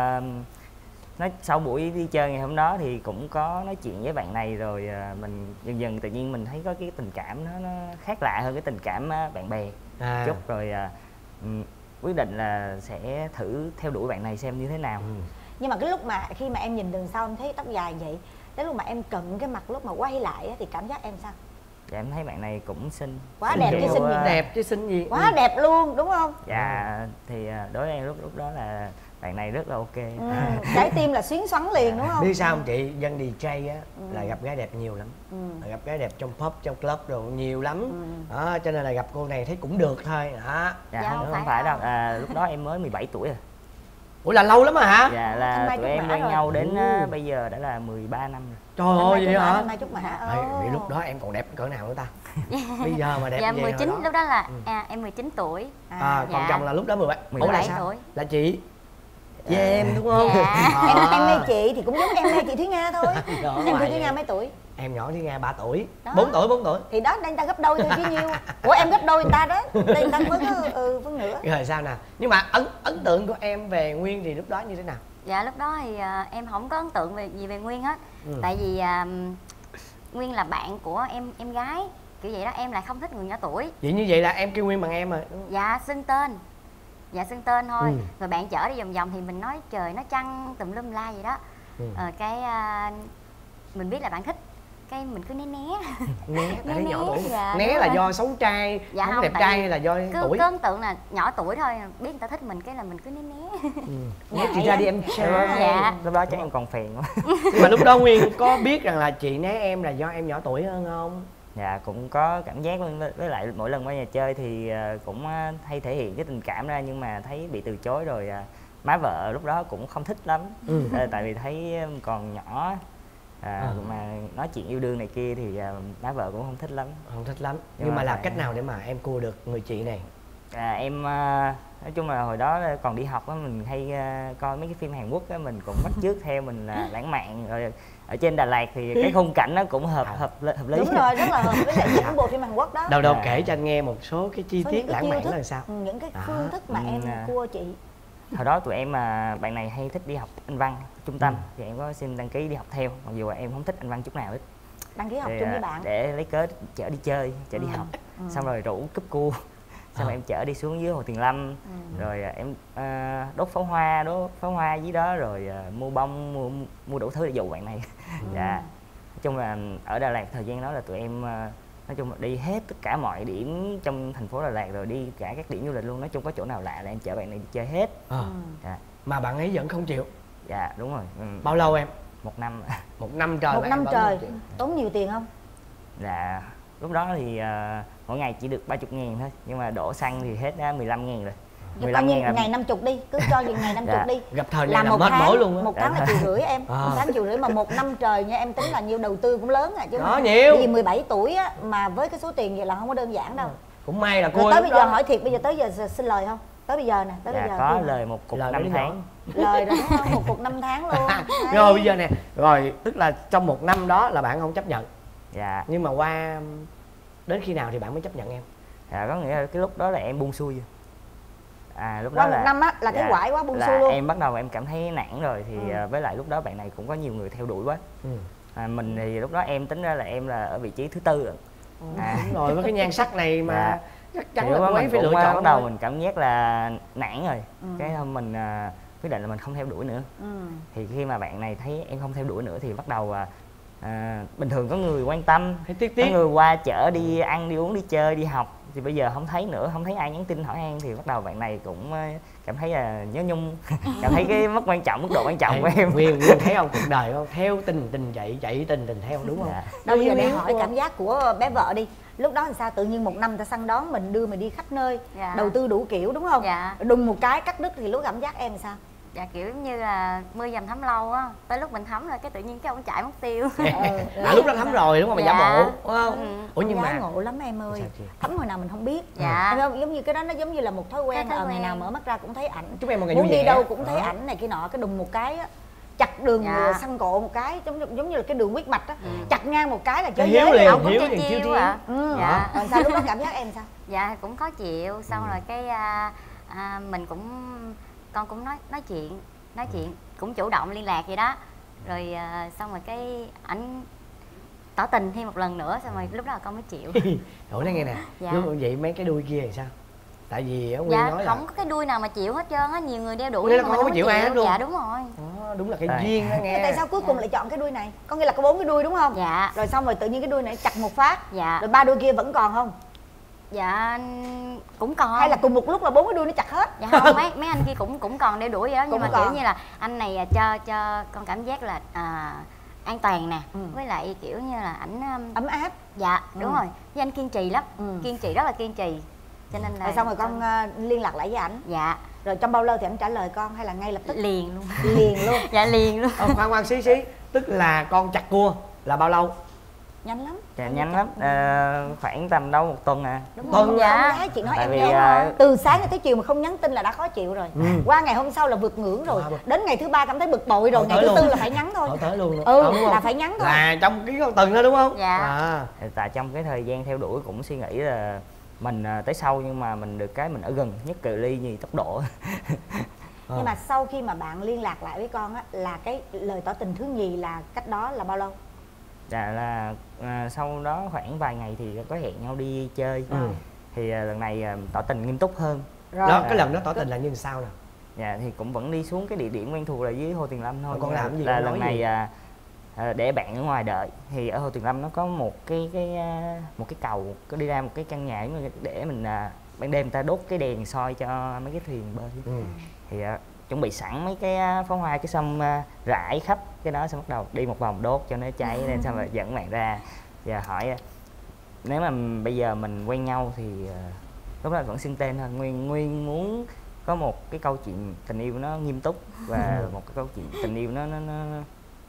nói sau buổi đi chơi ngày hôm đó thì cũng có nói chuyện với bạn này rồi, uh, mình dần dần tự nhiên mình thấy có cái tình cảm nó, nó khác lạ hơn cái tình cảm uh, bạn bè à. chút rồi uh, um, quyết định là sẽ thử theo đuổi bạn này xem như thế nào. Ừ. Nhưng mà cái lúc mà khi mà em nhìn đường sau em thấy tóc dài vậy, đến lúc mà em cận cái mặt lúc mà quay lại á, thì cảm giác em sao? Dạ em thấy bạn này cũng xinh. Quá xinh đẹp chứ xinh gì? Đẹp chứ xinh gì? Quá ừ. đẹp luôn đúng không? Dạ thì đối với em lúc lúc đó là bạn này rất là ok. Ừ. Trái tim là xuyến xoắn liền đúng không? Biết sao không chị? Dân đi jay á ừ. là gặp gái đẹp nhiều lắm. Ừ. Là gặp gái đẹp trong pub, trong club rồi nhiều lắm. Ừ. Đó, cho nên là gặp cô này thấy cũng được thôi. Đó. Dạ, dạ không, không phải, phải đâu. À, lúc đó em mới mười bảy tuổi rồi. Ủa là lâu lắm rồi hả? Dạ là tụi em quen nhau đến uh, bây giờ đã là mười ba năm rồi. Trời ơi vậy hả? Mai chúc mã. Vậy lúc đó em còn đẹp cỡ nào nữa ta? Bây giờ mà đẹp dạ, như vậy mười chín đó. Lúc đó là ừ. à, em mười chín tuổi. À, à còn dạ. chồng là lúc đó mười bảy. mười bảy tuổi. Là chị với yeah, em đúng không? Dạ. À. Em em hay chị thì cũng giống em hay chị Thúy Nga thôi. Đó, em Thúy Nga mấy tuổi? Em nhỏ Thúy Nga ba tuổi. bốn tuổi, bốn tuổi. Thì đó, đang ta gấp đôi thôi chứ nhiêu. Ủa em gấp đôi người ta đó. Đây người ta mới có ừ, phân nửa. Rồi sao nào? Nhưng mà ấn ấn tượng của em về Nguyên thì lúc đó như thế nào? Dạ lúc đó thì uh, em không có ấn tượng về gì về Nguyên hết. Ừ. Tại vì uh, Nguyên là bạn của em em gái. Kiểu vậy đó, em lại không thích người nhỏ tuổi. Vậy như vậy là em kêu Nguyên bằng em rồi. Dạ xưng tên. Dạ xưng tên thôi. Ừ. Rồi bạn chở đi vòng vòng thì mình nói trời nó trăng tùm lum la vậy đó. Ừ. Ờ, cái uh, mình biết là bạn thích, cái mình cứ né né né, né, né nhỏ tuổi. Dạ, né là do xấu trai, dạ, không, không đẹp trai hay là do cứ, tuổi? Cứ ấn tượng là nhỏ tuổi thôi, biết người ta thích mình cái là mình cứ né né. Ừ. Né chị ra đi em trai. Dạ. Lúc đó chắc em còn phèn quá. Nhưng mà lúc đó Nguyên có biết rằng là chị né em là do em nhỏ tuổi hơn không? Dạ cũng có cảm giác, với, với lại mỗi lần qua nhà chơi thì cũng hay thể hiện cái tình cảm ra, nhưng mà thấy bị từ chối rồi. Má vợ lúc đó cũng không thích lắm. Ừ. Tại vì thấy còn nhỏ à, à. Mà nói chuyện yêu đương này kia thì à, má vợ cũng không thích lắm. Không thích lắm. Nhưng, Nhưng mà, mà làm cách nào để mà em cua được người chị này? À, em à, nói chung là hồi đó còn đi học á, mình hay à, coi mấy cái phim Hàn Quốc á, mình cũng bắt chước theo mình là lãng mạn. Rồi ở trên Đà Lạt thì cái khung cảnh nó cũng hợp hợp hợp lý. Đúng rồi, rất là hợp với lại những bộ phim Hàn Quốc đó. Đầu đầu à. kể cho anh nghe một số cái chi số tiết lãng mạn thức, là sao? Những cái phương à. thức mà em à. cua chị. Hồi đó tụi em mà bạn này hay thích đi học Anh văn trung tâm, ừ. thì em có xin đăng ký đi học theo, mặc dù là em không thích Anh văn chút nào hết. Đăng ký học để, chung với bạn để lấy cớ chở đi chơi, chở ừ. đi học, ừ. xong rồi rủ cúp cua, xong rồi em chở đi xuống dưới Hồ Tuyền Lâm, ừ. rồi em uh, đốt pháo hoa, đốt pháo hoa dưới đó, rồi uh, mua bông, mua mua đủ thứ để dụ bạn này. Ừ. Dạ, nói chung là ở Đà Lạt thời gian đó là tụi em uh, nói chung là đi hết tất cả mọi điểm trong thành phố Đà Lạt, rồi đi cả các điểm du lịch luôn. Nói chung có chỗ nào lạ là em chở bạn này đi chơi hết. À. Dạ. Mà bạn ấy vẫn không chịu? Dạ đúng rồi. Ừ. Bao lâu em? Một năm. Một năm trời. Một năm trời. Tốn nhiều tiền không? Dạ lúc đó thì uh, mỗi ngày chỉ được ba mươi ngàn thôi, nhưng mà đổ xăng thì hết uh, mười lăm ngàn rồi. mười lăm ngàn là... ngày năm mươi đi, cứ cho những ngày năm mươi dạ. đi. Gặp thời là một mệt tháng mỏi luôn á. Một tháng là triệu rưỡi em. À. Một tháng triệu rưỡi mà một năm trời nha em, tính là nhiều, đầu tư cũng lớn à chứ. Đó nhiều. Bởi vì mười bảy tuổi á mà với cái số tiền vậy là không có đơn giản đâu. Cũng may là cô tới bây giờ hỏi thiệt, bây giờ tới giờ xin lời không? Tới bây giờ nè, tới dạ, bây giờ có lời một cục năm tháng. Lời rồi đúng không? Một cục năm tháng luôn. Rồi bây giờ nè, rồi tức là trong một năm đó là bạn không chấp nhận. Dạ. Nhưng mà qua đến khi nào thì bạn mới chấp nhận em? Dạ có nghĩa là cái lúc đó là em buông xuôi. À lúc qua đó một là năm á là dạ, cái quải quá buông là xuôi luôn. Em bắt đầu em cảm thấy nản rồi thì ừ. với lại lúc đó bạn này cũng có nhiều người theo đuổi quá. Ừ. À, mình thì lúc đó em tính ra là em là ở vị trí thứ tư rồi. Ừ, à. Đúng rồi, với cái nhan sắc này mà dạ. chắc chắn là cô ấy phải lựa chọn. Bắt đầu mình cảm giác là nản rồi. Ừ. Cái hôm mình uh, quyết định là mình không theo đuổi nữa. Ừ. Thì khi mà bạn này thấy em không theo đuổi nữa thì bắt đầu uh, À, bình thường có người quan tâm, tiếc tiếc. Có người qua chở đi ăn, đi uống, đi chơi, đi học, thì bây giờ không thấy nữa, không thấy ai nhắn tin hỏi han thì bắt đầu bạn này cũng cảm thấy là nhớ nhung, cảm thấy cái mất quan trọng, mức độ quan trọng Ê, của em. Nguyên Nguyên thấy không, cuộc đời không theo tình tình chạy, chạy tình tình theo, đúng không? Dạ. Đâu giờ để hỏi cảm giác của bé vợ đi. Lúc đó làm sao tự nhiên một năm ta săn đón mình, đưa mình đi khắp nơi, dạ. đầu tư đủ kiểu đúng không? Dạ. Đùng một cái cắt đứt thì lúc cảm giác em sao? Dạ kiểu như là mưa dầm thấm lâu á, tới lúc mình thấm rồi cái tự nhiên cái ông chạy mất tiêu. Ừ, à, lúc đó thấm rồi đúng không? Mà dạ. giả bộ đúng không? Ừ. Ủa nhưng mà ngộ lắm em ơi, thấm hồi nào mình không biết. Dạ. Em không, giống như cái đó nó giống như là một thói quen, ở ngày nào mở mắt ra cũng thấy ảnh, chúc em một ngày muốn đi vẻ. đâu cũng thấy ảnh này kia nọ, cái đùng một cái á chặt đường dạ. săn cộ một cái giống giống như là cái đường huyết mạch á, ừ. chặt ngang một cái là chơi hiếu liền, ông cũng hiếu chiêu chiêu ạ. Ừ. Dạ. Rồi sao lúc đó cảm giác em sao? Dạ cũng khó chịu, xong ừ. rồi cái à, à, mình cũng con cũng nói nói chuyện nói chuyện cũng chủ động liên lạc vậy đó, rồi uh, xong rồi cái ảnh tỏ tình thêm một lần nữa, xong rồi lúc đó là con mới chịu. Ủa nói nghe nè, dạ. lúc vậy mấy cái đuôi kia thì sao? Tại vì Nguyên dạ, nói không là có cái đuôi nào mà chịu hết trơn á, nhiều người đeo đuổi nhưng mà mình không có chịu ai hết luôn. Dạ đúng rồi. Đó, đúng là cái à. duyên đó nghe. Tại sao cuối cùng dạ. lại chọn cái đuôi này? Có nghĩa là có bốn cái đuôi đúng không? Dạ. Rồi xong rồi tự nhiên cái đuôi này chặt một phát. Dạ. Rồi ba đuôi kia vẫn còn không? Dạ cũng còn. Hay là cùng một lúc là bốn cái đuôi nó chặt hết? Dạ không, mấy mấy anh kia cũng cũng còn đeo đuổi vậy đó, nhưng cũng mà còn. Kiểu như là anh này cho cho con cảm giác là à, an toàn nè, ừ. với lại kiểu như là ảnh um... ấm áp. Dạ đúng ừ. rồi, với anh kiên trì lắm, ừ. kiên trì rất là kiên trì, cho nên là rồi xong rồi con uh, liên lạc lại với ảnh. Dạ. Rồi trong bao lâu thì anh trả lời con hay là ngay lập tức? Liền luôn. Liền luôn. Dạ liền luôn. Ờ, khoan khoan xí xí, tức là con chặt cua là bao lâu? Nhanh lắm. Dạ nhanh lắm, à, khoảng tầm đâu một tuần à. Đúng tuần dạ. Gái chị nói tại em vì, uh... từ sáng tới chiều mà không nhắn tin là đã khó chịu rồi. Ừ. Qua ngày hôm sau là vượt ngưỡng rồi. À, đến ngày thứ ba cảm thấy bực bội rồi, Hồi ngày thứ luôn. tư là phải nhắn thôi. Hồi tới luôn. Ừ, à, là phải nhắn thôi. Là trong cái con tuần đó đúng không? Dạ. À. Tại trong cái thời gian theo đuổi cũng suy nghĩ là mình tới sau nhưng mà mình được cái mình ở gần nhất cự ly gì tốc độ. Nhưng mà sau khi mà bạn liên lạc lại với con á, là cái lời tỏ tình thứ nhì là cách đó là bao lâu? Dạ là à, sau đó khoảng vài ngày thì có hẹn nhau đi chơi. Ừ. Thì à, lần này à, tỏ tình nghiêm túc hơn. Rồi. Đó, cái lần đó tỏ tình là như sao nè? Dạ thì cũng vẫn đi xuống cái địa điểm quen thuộc là dưới Hồ Tuyền Lâm thôi. Con làm gì? Là lần này à, à, để bạn ở ngoài đợi. Thì ở Hồ Tuyền Lâm nó có một cái cái một cái cầu, có đi ra một cái căn nhà để mình à, ban đêm ta đốt cái đèn soi cho mấy cái thuyền bơi. Ừ. Thì à, chuẩn bị sẵn mấy cái pháo hoa, cái xong uh, rải khắp cái đó, xong bắt đầu đi một vòng đốt cho nó cháy lên, xong rồi dẫn bạn ra và hỏi uh, nếu mà bây giờ mình quen nhau thì uh, lúc đó vẫn xưng tên thôi. Nguyên Nguyên muốn có một cái câu chuyện tình yêu nó nghiêm túc và một cái câu chuyện tình yêu nó nó, nó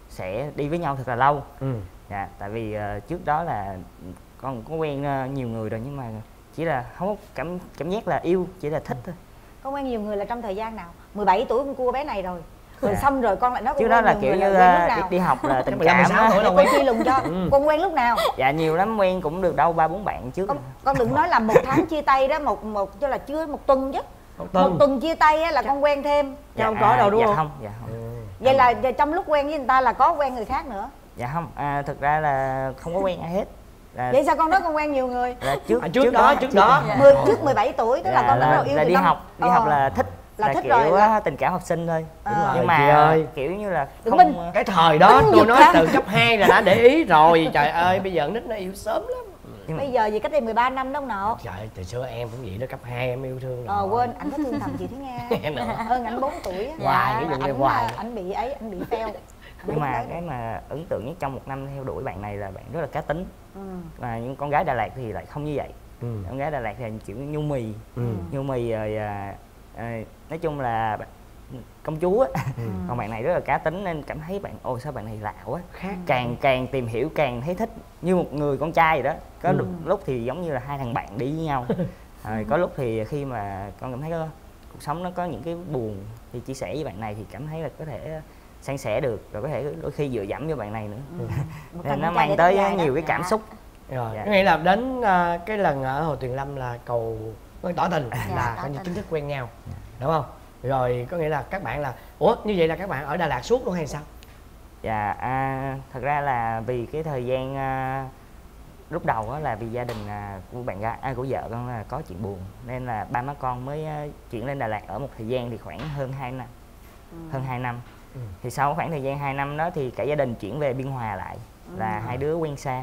sẽ đi với nhau thật là lâu. Ừ. Dạ, tại vì uh, trước đó là con có quen uh, nhiều người rồi nhưng mà chỉ là không có cảm cảm giác là yêu, chỉ là thích thôi. Con quen nhiều người là trong thời gian nào? mười bảy tuổi con cua bé này rồi. Rồi Dạ. xong rồi con lại nói con trước đó là kiểu như là đi, đi học là tình mười lăm, cảm mười sáu tuổi á. là con chi lùng cho. Ừ. Con quen lúc nào? Dạ nhiều lắm, quen cũng được đâu ba bốn bạn trước. Con, con đừng nói là một tháng chia tay đó, một một cho là chưa một tuần chứ. Một tuần. Một tuần chia tay á là con quen thêm. Dạ, không có đâu đúng dạ không? không? Dạ không. Ừ. Vậy là trong lúc quen với người ta là có quen người khác nữa. Dạ không, à, thực ra là không có quen ai hết. Là, Vậy sao con nói con quen nhiều người? là trước, À, trước đó, trước đó. Dạ. mười trước mười bảy tuổi tức là Dạ, con bắt là, đầu yêu là từ đi năm- học, đi Ờ. học là thích. Là thích kiểu rồi là- á, tình cảm học sinh thôi. Đúng rồi, Nhưng chị mà ơi. kiểu như là Đừng không. binh. Cái thời đó Tính tôi dục nói hả? từ cấp hai là đã để ý rồi. Trời ơi, bây giờ nít nó yêu sớm lắm. Nhưng mà, Bây giờ gì cách đây mười ba năm đâu nọ. Trời ơi, từ xưa em cũng vậy đó, cấp hai em yêu thương Ờ rồi. quên, anh có thương thầm chị Thúy Nga. Em nữa. Hơn anh bốn tuổi á. Hoài, cái vụ này Ảnh hoài. là- Ảnh bị ấy, ảnh bị fail. nhưng mà cái mà ấn tượng nhất trong một năm theo đuổi bạn này là bạn rất là cá tính. Ừ. Và những con gái Đà Lạt thì lại không như vậy. Ừ. Con gái Đà Lạt thì kiểu nhu mì, Ừ. nhu mì rồi à, à, nói chung là bạn- công chúa á. Ừ. Còn bạn này rất là cá tính nên cảm thấy bạn ôi sao bạn này lạ quá. Khác. Càng càng tìm hiểu càng thấy thích như một người con trai vậy đó. Có Ừ. lúc, lúc thì giống như là hai thằng bạn đi với nhau. Rồi có lúc thì khi mà con cảm thấy có, cuộc sống nó có những cái buồn thì chia sẻ với bạn này thì cảm thấy là có thể san sẻ được, rồi có thể đôi khi dựa dẫm cho bạn này nữa. Một Nên thằng nó con trai mang để tới tóc dài đó. nhiều cái cảm Dạ. xúc. Rồi, Dạ. có nghĩa là đến ờ, cái lần ở Hồ Tuyền Lâm là cầu tỏ tình Dạ, là tỏ coi như tình. chính thức quen nhau, đúng không? Rồi có nghĩa là các bạn là ủa như vậy là các bạn ở Đà Lạt suốt luôn hay sao? Dạ, à, thật ra là vì cái thời gian à, lúc đầu á là vì gia đình à, của bạn gái à, của vợ con là có chuyện buồn nên là ba má con mới à, chuyển lên Đà Lạt ở một thời gian thì khoảng hơn hai năm, hơn hai năm. Ừ. Thì sau khoảng thời gian hai năm đó thì cả gia đình chuyển về Biên Hòa lại, là hai đứa quen xa.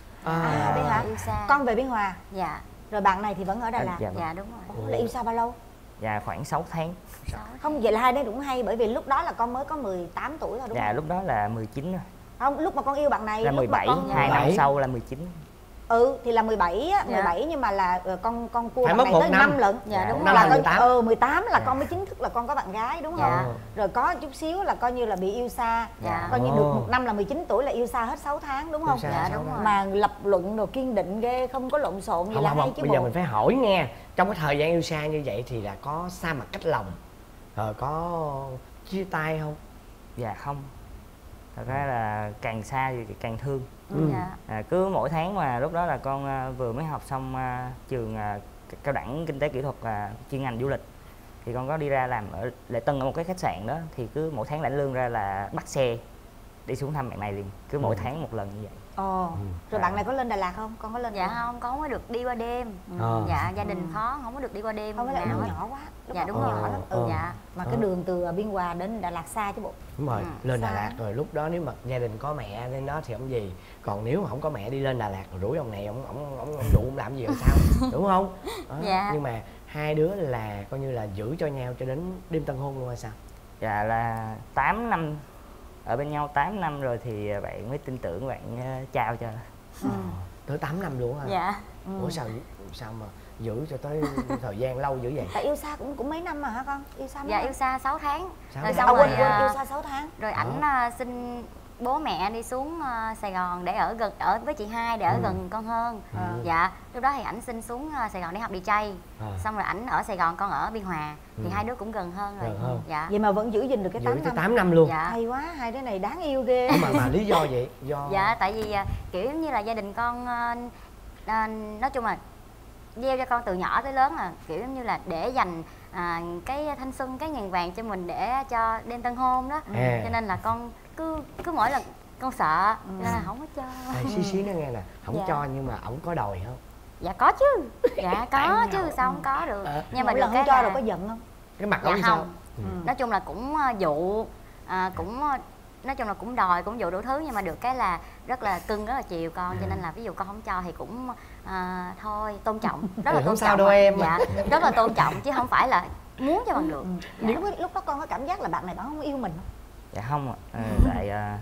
À, biết hả? Yêu xa. Con về Biên Hòa. Dạ, Rồi bạn này thì vẫn ở Đà Lạt. Dạ, dạ đúng rồi. Ủa, là yêu xa bao lâu? Dạ khoảng sáu tháng. Không, vậy là hai đứa cũng hay bởi vì lúc đó là con mới có mười tám tuổi thôi đúng Dạ không? lúc đó là mười chín rồi, Không, lúc mà con yêu bạn này là lúc mười mà bảy, con hai năm mười bảy. sau là mười chín. Ừ thì là mười bảy á, Dạ. mười bảy nhưng mà là ờ, con con cua Phải bạn mất này một tới năm. năm lận. Dạ, đúng một rồi. năm là Là mười con tám. ừ mười tám là Dạ. con mới chính thức là con có bạn gái đúng không? Dạ. Rồi có chút xíu là coi như là bị yêu xa. Dạ. Coi như Ồ. được một năm là mười chín tuổi là yêu xa hết sáu tháng đúng không? Yêu xa Dạ, sáu đúng tháng. rồi. Mà lập luận đồ kiên định ghê, không có lộn xộn gì Không là không hay không, chứ bây bộ. giờ mình phải hỏi nghe, trong cái thời gian yêu xa như vậy thì là có xa mặt cách lòng, rồi có chia tay không? Dạ không. Thật ra là càng xa thì càng thương. Ừ. Dạ. À, cứ mỗi tháng mà lúc đó là con à, vừa mới học xong à, trường à, cao đẳng kinh tế kỹ thuật à, chuyên ngành du lịch thì con có đi ra làm ở Lệ Tân ở một cái khách sạn đó, thì cứ mỗi tháng lãnh lương ra là bắt xe đi xuống thăm bạn này liền, cứ mỗi Ừ. tháng một lần như vậy. Ồ. Rồi bạn này có lên Đà Lạt không? Con có lên? Dạ không, con mới được đi qua đêm. Ờ. Dạ, gia đình khó, không có được đi qua đêm. Không phải là nào nó hết. nhỏ quá. Lúc Dạ đó đúng con rồi. nhỏ lắm. Ờ. Ừ. Dạ. Mà cái Ờ. đường từ Biên Hòa đến Đà Lạt xa chứ bộ. Đúng rồi, Ừ, lên Đà xa. Lạt rồi lúc đó nếu mà gia đình có mẹ lên đó thì không gì, còn nếu mà không có mẹ đi lên Đà Lạt rồi rủi ông này ông ông ông, ông dụ ông làm gì rồi sao, đúng không? Đó. Dạ. Nhưng mà hai đứa là coi như là giữ cho nhau cho đến đêm tân hôn luôn hay sao? Dạ là tám năm ở bên nhau, tám năm rồi thì bạn mới tin tưởng, bạn à, trao cho. Ừ. Tới tám năm luôn hả? Dạ. Ủa sao sao mà giữ cho tới thời gian lâu dữ vậy? Tại yêu xa cũng cũng mấy năm mà hả con? Yêu xa mấy Dạ năm? yêu xa sáu tháng. Sáu Rồi tháng. xong À, rồi quên, quên, à, yêu xa sáu tháng. rồi ảnh à, xin bố mẹ đi xuống à, Sài Gòn để ở gần ở với chị hai để ở Ừ. gần con hơn. Ừ. Dạ, lúc đó thì ảnh xin xuống à, Sài Gòn để học đi chay. À. Xong rồi ảnh ở Sài Gòn, con ở Biên Hòa thì Ừ. hai đứa cũng gần hơn rồi. Gần hơn. Dạ. Vậy mà vẫn giữ gìn được cái Giữ tám tới năm. tám năm luôn. Dạ. Hay quá, hai đứa này đáng yêu ghê. Ủa mà mà lý do vậy? Do Dạ, tại vì à, kiểu giống như là gia đình con à, à, nói chung là gieo cho con từ nhỏ tới lớn là kiểu giống như là để dành à, cái thanh xuân, cái ngàn vàng cho mình để cho đêm tân hôn đó. À. Cho nên là con cứ cứ mỗi lần con sợ Ừ. cho nên là không có cho. Ê, xí xí nó nghe nè, không Dạ. cho nhưng mà ổng có đòi không? Dạ có chứ. Dạ có Tán chứ, nhậu. sao không có được. Ờ. Nhưng mà Mỗi được lần cái không cho là rồi có giận không? Cái mặt dạ ổng sao? không. Ừ. Nói chung là cũng à, dụ à, cũng à, nói chung là cũng đòi, cũng dụ đủ thứ, nhưng mà được cái là rất là cưng, rất là chiều con, cho nên là ví dụ con không cho thì cũng à, thôi tôn trọng, rất là Ừ, tôn không sao trọng đâu ạ. em. Dạ, rất là tôn trọng chứ không phải là muốn cho bằng được. Những lúc, lúc đó con có cảm giác là bạn này bạn không yêu mình không? Dạ không ạ. À, tại à,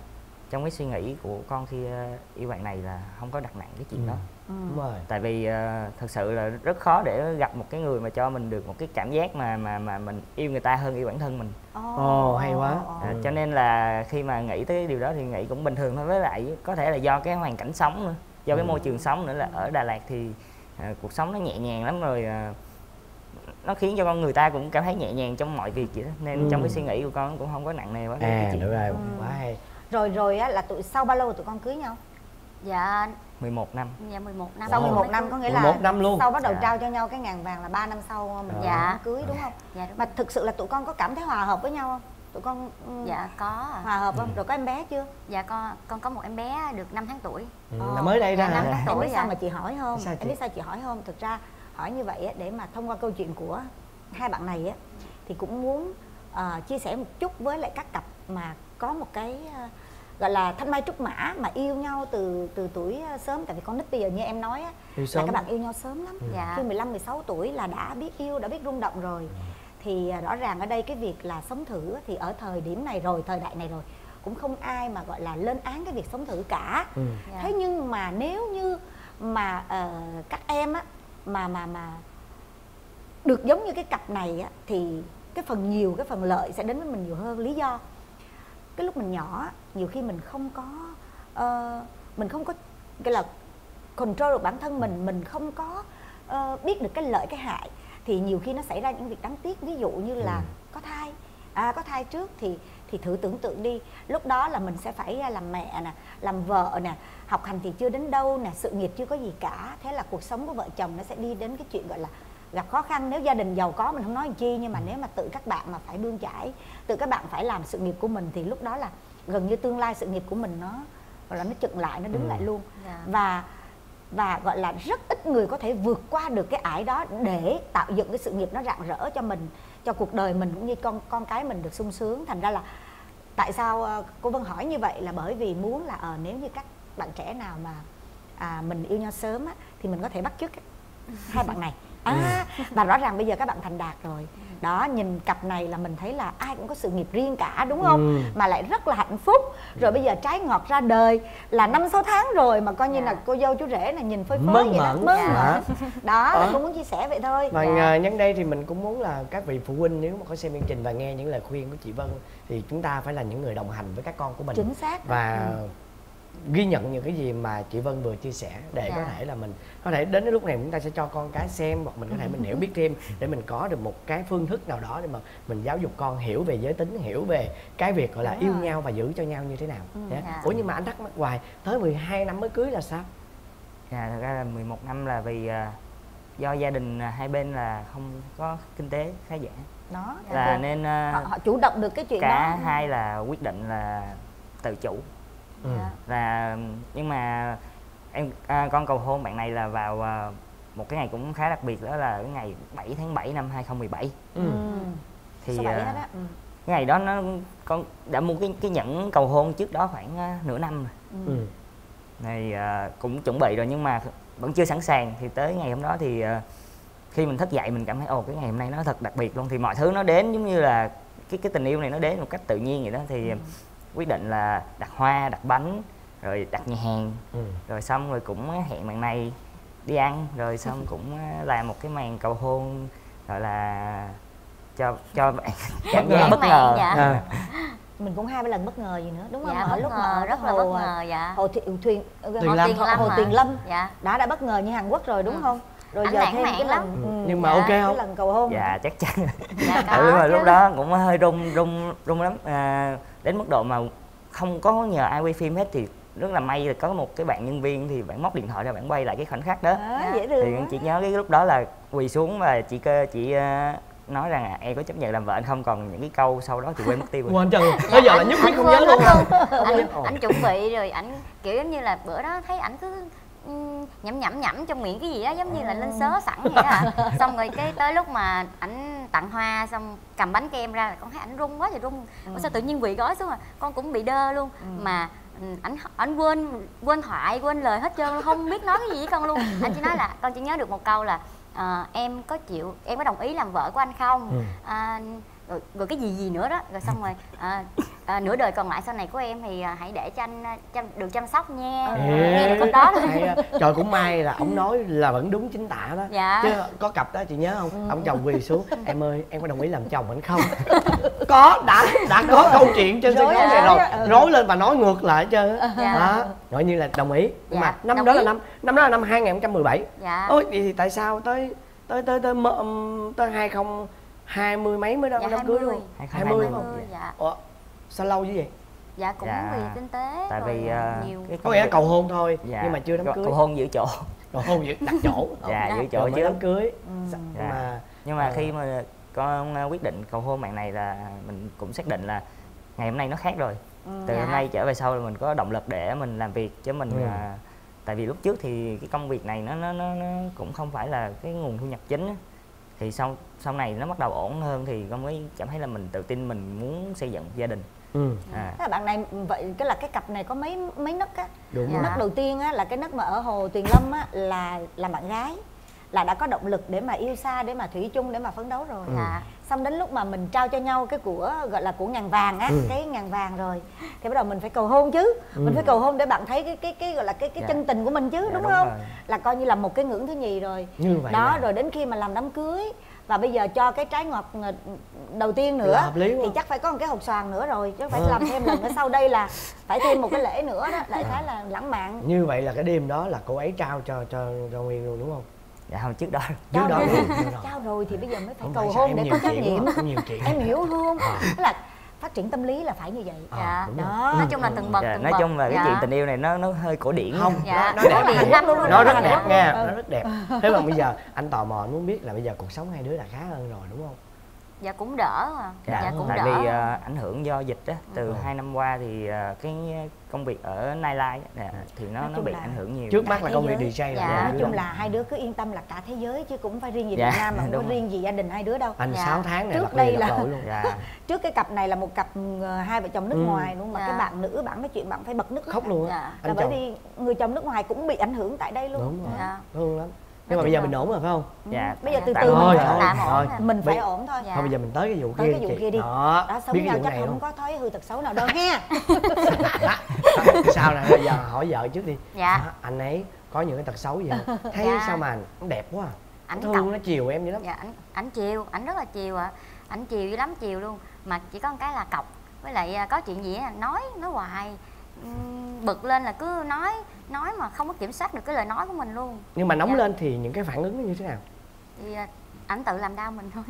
trong cái suy nghĩ của con khi uh, yêu bạn này là không có đặt nặng cái chuyện ừ. đó. Ừ. Đúng rồi. Tại vì uh, thật sự là rất khó để gặp một cái người mà cho mình được một cái cảm giác mà mà mà mình yêu người ta hơn yêu bản thân mình. Ồ, oh, hay quá. À, cho nên là khi mà nghĩ tới cái điều đó thì nghĩ cũng bình thường thôi, với lại có thể là do cái hoàn cảnh sống nữa, do cái môi trường sống nữa, là ở Đà Lạt thì uh, cuộc sống nó nhẹ nhàng lắm rồi, uh, nó khiến cho con người ta cũng cảm thấy nhẹ nhàng trong mọi việc vậy đó, nên ừ. trong cái suy nghĩ của con cũng không có nặng nề quá. À, được rồi, ừ. quá hay. Rồi rồi á là tụi sau bao lâu tụi con cưới nhau? Dạ mười một năm. Dạ mười một năm. Sau mười một năm có nghĩa là mười một năm luôn. Sau bắt đầu dạ. trao cho nhau cái ngàn vàng là ba năm sau mình dạ. cưới đúng không? Dạ đúng. Mà thực sự là tụi con có cảm thấy hòa hợp với nhau không? Tụi con um, dạ có. Hòa hợp không? Ừ. Rồi có em bé chưa? Dạ con con có một em bé được năm tháng tuổi. Ừ, là mới đây ra dạ, năm hả? tháng Em tuổi. biết sao dạ. mà chị hỏi không? Sao chị? Em biết sao chị hỏi không? Thực ra hỏi như vậy á, để mà thông qua câu chuyện của hai bạn này á, thì cũng muốn uh, chia sẻ một chút với lại các cặp mà có một cái uh, gọi là thanh mai trúc mã mà yêu nhau từ từ tuổi sớm. Tại vì con nít bây giờ như em nói á, là các bạn yêu nhau sớm lắm. Ừ. Dạ. Khi mười lăm mười sáu tuổi là đã biết yêu, đã biết rung động rồi. Ừ. Thì rõ ràng ở đây cái việc là sống thử thì ở thời điểm này rồi, thời đại này rồi, cũng không ai mà gọi là lên án cái việc sống thử cả. Ừ. Dạ. Thế nhưng mà nếu như mà uh, các em á mà mà mà được giống như cái cặp này á, thì cái phần nhiều, cái phần lợi sẽ đến với mình nhiều hơn. Lý do cái lúc mình nhỏ nhiều khi mình không có uh, mình không có cái là control được bản thân mình, mình không có uh, biết được cái lợi cái hại, thì nhiều khi nó xảy ra những việc đáng tiếc. Ví dụ như là ừ. có thai, à, có thai trước thì thì thử tưởng tượng đi, lúc đó là mình sẽ phải làm mẹ nè, làm vợ nè, học hành thì chưa đến đâu nè, sự nghiệp chưa có gì cả. Thế là cuộc sống của vợ chồng nó sẽ đi đến cái chuyện gọi là gặp khó khăn. Nếu gia đình giàu có mình không nói làm chi, nhưng mà nếu mà tự các bạn mà phải bươn chải, tự các bạn phải làm sự nghiệp của mình, thì lúc đó là gần như tương lai sự nghiệp của mình nó gọi là nó chững lại, nó đứng ừ. lại luôn. Yeah. Và và gọi là rất ít người có thể vượt qua được cái ải đó để tạo dựng cái sự nghiệp nó rạng rỡ cho mình, cho cuộc đời mình cũng như con con cái mình được sung sướng. Thành ra là tại sao cô Vân hỏi như vậy là bởi vì muốn là ờ, nếu như các bạn trẻ nào mà à, mình yêu nhau sớm á, thì mình có thể bắt chước hai bạn này. À, và rõ ràng bây giờ các bạn thành đạt rồi đó, nhìn cặp này là mình thấy là ai cũng có sự nghiệp riêng cả, đúng không? Ừ. Mà lại rất là hạnh phúc. Rồi bây giờ trái ngọt ra đời là năm sáu tháng rồi mà coi như là cô dâu chú rể là nhìn phơi phới vậy đó, mơn mởn. Đó là cô muốn chia sẻ vậy thôi. Và dạ. nhân đây thì mình cũng muốn là các vị phụ huynh nếu mà có xem chương trình và nghe những lời khuyên của chị Vân, thì chúng ta phải là những người đồng hành với các con của mình. Chính xác. Và ừ. ghi nhận những cái gì mà chị Vân vừa chia sẻ, để dạ. có thể là mình có thể đến cái lúc này chúng ta sẽ cho con cái xem, hoặc mình có thể mình hiểu biết thêm để mình có được một cái phương thức nào đó để mà mình giáo dục con hiểu về giới tính, hiểu về cái việc gọi là Đúng yêu rồi. nhau và giữ cho nhau như thế nào. Ừ, yeah. dạ. Ủa nhưng mà anh thắc mắc hoài, tới mười hai năm mới cưới là sao? Dạ, thật ra là mười một năm là vì uh, do gia đình hai bên là không có kinh tế khá giả. Đó là ừ. nên uh, họ, họ chủ động được cái chuyện cả đó. Cả hai là quyết định là tự chủ. Ừ. Là nhưng mà em à, con cầu hôn bạn này là vào à, một cái ngày cũng khá đặc biệt, đó là cái ngày bảy tháng bảy năm hai không một bảy. Ừ. Thì Số bảy à, đó. Ừ. cái ngày đó nó con đã mua cái cái nhẫn cầu hôn trước đó khoảng à, nửa năm rồi. Ừ. Này à, cũng chuẩn bị rồi nhưng mà vẫn chưa sẵn sàng. Thì tới ngày hôm đó thì à, khi mình thức dậy mình cảm thấy ồ cái ngày hôm nay nó thật đặc biệt luôn. Thì mọi thứ nó đến giống như là cái cái tình yêu này nó đến một cách tự nhiên vậy đó. Thì ừ. quyết định là đặt hoa, đặt bánh, rồi đặt nhà hàng, ừ. rồi xong rồi cũng hẹn bạn này đi ăn, rồi xong cũng làm một cái màn cầu hôn gọi là cho cho bạn cảm giác bất ngờ. Dạ. À. Mình cũng hai ba lần bất ngờ gì nữa đúng không? Dạ, ở lúc ngờ, mà rất là bất ngờ. Dạ. Hồ Thuyền Thuyền Tuyền Lâm, Hồ, Hồ Tuyền Lâm dạ. đã đã bất ngờ như Hàn Quốc rồi đúng ừ. không? Rồi Anh giờ thêm cái lần ừ. nhưng mà dạ. ok không? Cái lần cầu hôn. Dạ chắc chắn. Dạ, ừ, mà lúc đó cũng hơi run run run lắm, à, đến mức độ mà không có nhờ ai quay phim hết. Thì rất là may là có một cái bạn nhân viên thì bạn móc điện thoại ra bạn quay lại cái khoảnh khắc đó. À, dễ thương thì quá. Chị nhớ cái lúc đó là quỳ xuống và chị cơ chị uh, nói rằng à, em có chấp nhận làm vợ anh không, còn những cái câu sau đó chị quên mất tiêu rồi. Quên chừng bây giờ là nhất quyết không nhớ luôn. Anh, anh chuẩn bị rồi ảnh kiểu giống như là bữa đó thấy ảnh cứ nhẩm nhẩm nhẩm trong miệng cái gì đó giống như là lên sớ sẵn vậy đó. Xong rồi cái tới lúc mà ảnh tặng hoa xong cầm bánh kem ra là con thấy ảnh run quá rồi run. Ừ. Sao tự nhiên quỳ gói xuống rồi con cũng bị đơ luôn. Ừ. Mà ảnh ảnh quên quên thoại quên lời hết trơn, không biết nói cái gì với con luôn. Anh chỉ nói là con chỉ nhớ được một câu là à, em có chịu em có đồng ý làm vợ của anh không. Ừ. À, rồi, rồi cái gì gì nữa đó. Rồi xong rồi à, à, nửa đời còn lại sau này của em thì à, hãy để cho anh chăm, được chăm sóc nha. Ê, nghe được câu đó hay á. Trời cũng may là ông nói là vẫn đúng chính tả đó. Dạ. Chứ có cặp đó chị nhớ không? Ừ. Ông chồng quỳ xuống, em ơi em có đồng ý làm chồng anh không? Có, đã đã có câu chuyện trên sân khấu này rồi, rối lên và nói ngược lại hết trơn á. Dạ. Đó, gọi như là đồng ý. Nhưng Dạ, mà năm đồng đó ý. là năm năm đó là năm hai không một bảy. Dạ. Ôi thì tại sao tới tới tới tới tới, tới hai không hai mươi mấy mới đám Dạ, đám cưới luôn? hai mươi. không? Dạ. Ủa, sao lâu như vậy? Dạ cũng Dạ. vì kinh tế. Tại rồi vì à, uh, nhiều. Có nghĩa là cầu hôn thôi, dạ. nhưng mà chưa đám cưới. Cầu hôn giữ chỗ. Cầu hôn giữ đặt chỗ. Dạ, giữ chỗ rồi mới chứ. đám cưới. Ừ. Dạ. Mà Nhưng mà à, khi mà con uh, quyết định cầu hôn bạn này là mình cũng xác định là ngày hôm nay nó khác rồi. Ừ. Từ Dạ. hôm nay trở về sau là mình có động lực để mình làm việc chứ mình Ừ. uh, tại vì lúc trước thì cái công việc này nó nó nó, nó cũng không phải là cái nguồn thu nhập chính á. Thì sau sau này nó bắt đầu ổn hơn thì con mới cảm thấy là mình tự tin mình muốn xây dựng gia đình. ừ. À. Thế là bạn này vậy cái là cái cặp này có mấy mấy nấc á. Đúng Dạ. rồi. Nấc đầu tiên á là cái nấc mà ở hồ Tuyền Lâm á là làm bạn gái, là đã có động lực để mà yêu xa, để mà thủy chung, để mà phấn đấu rồi. Dạ. Xong đến lúc mà mình trao cho nhau cái của gọi là của ngàn vàng á, Ừ. cái ngàn vàng rồi thì bắt đầu mình phải cầu hôn chứ. Ừ. Mình phải cầu hôn để bạn thấy cái cái cái gọi là cái cái Dạ. chân tình của mình chứ, Dạ, đúng, đúng không? rồi. Là coi như là một cái ngưỡng thứ nhì rồi. Như vậy Đó, là- rồi đến khi mà làm đám cưới và bây giờ cho cái trái ngọt ờ, đầu tiên nữa Là hợp lý quá. thì chắc phải có một cái hộp xoàn nữa rồi, chứ phải Ừ. làm thêm lần nữa, sau đây là phải thêm một cái lễ nữa đó, đại khái là lãng mạn. Như vậy là cái đêm đó là cô ấy trao cho cho cho Nguyên luôn đúng không? Dạ không, trước đó. Trước đó rồi. luôn, trước đó. Trao rồi thì bây giờ mới phải Không cầu phải sao hôn em để nhiều có trách chuyện nhiệm. quá, em nhiều chuyện. Em hiểu không? À. Tức là phát triển tâm lý là phải như vậy. À, Dạ. đúng rồi. Đó. Nói chung là từng bậc Dạ, từng nói bậc. chung là cái Dạ. chuyện tình yêu này nó nó hơi cổ điển. Không, Dạ. nó, nó Cổ điển đẹp, lắm, nó, đúng nó rồi. rất đẹp Ừ. nha, nó rất đẹp. Thế mà bây giờ anh tò mò anh muốn biết là bây giờ cuộc sống hai đứa đã khá hơn rồi đúng không? Dạ cũng đỡ à. Dạ, Dạ cũng tại đỡ. vì uh, ảnh hưởng do dịch á, từ Ừ. hai năm qua thì uh, cái công việc ở Nightlife á, thì nó Nói nó chung bị là ảnh hưởng nhiều. Trước mắt là Thế công việc giới. đi jay là Dạ. hai Nói đứa chung đó. là hai đứa cứ yên tâm là cả thế giới chứ cũng phải riêng gì Dạ, Việt Nam mà không đúng có rồi. riêng gì gia đình hai đứa đâu. Anh Dạ. sáu tháng này Trước lập đây lì là- lập lội luôn. Dạ. Trước cái cặp này là một cặp ờ, hai vợ chồng nước Ừ. ngoài luôn mà Dạ. cái bạn nữ bạn nói chuyện bạn phải bật nước mắt. Khóc luôn á. Dạ. Là Anh bởi chồng vì người chồng nước ngoài cũng bị ảnh hưởng tại đây luôn. đúng rồi. Dạ. Thương lắm. Nhưng mà chung bây giờ là- mình ổn rồi phải không? Dạ. Bây giờ từ tạm từ thôi, mình thôi, phải tạm ổn thôi. rồi. mình phải Bây- ổn thôi. Dạ. Thôi bây giờ mình tới cái vụ Tới kia cái vụ chị. kia đi. Đó, Đó, sống biết với cái nhau vụ chắc này không không? có thói hư tật xấu nào đâu ha. Sao nè, bây giờ hỏi vợ trước đi. Dạ. Đó, anh ấy có những cái tật xấu gì không? Thấy Dạ. sao mà nó đẹp quá à. Ảnh Nó cọc. thương, nó chiều em vậy lắm. Dạ ảnh ảnh chiều, ảnh rất là chiều ạ. À. Ảnh chiều dữ lắm, chiều luôn. Mà chỉ có một cái là cọc. Với lại à, có chuyện gì á nói nói hoài. Ừm, bực lên là cứ nói nói mà không có kiểm soát được cái lời nói của mình luôn. Nhưng mà nóng Dạ. lên thì những cái phản ứng nó như thế nào? Thì à, ảnh tự làm đau mình thôi.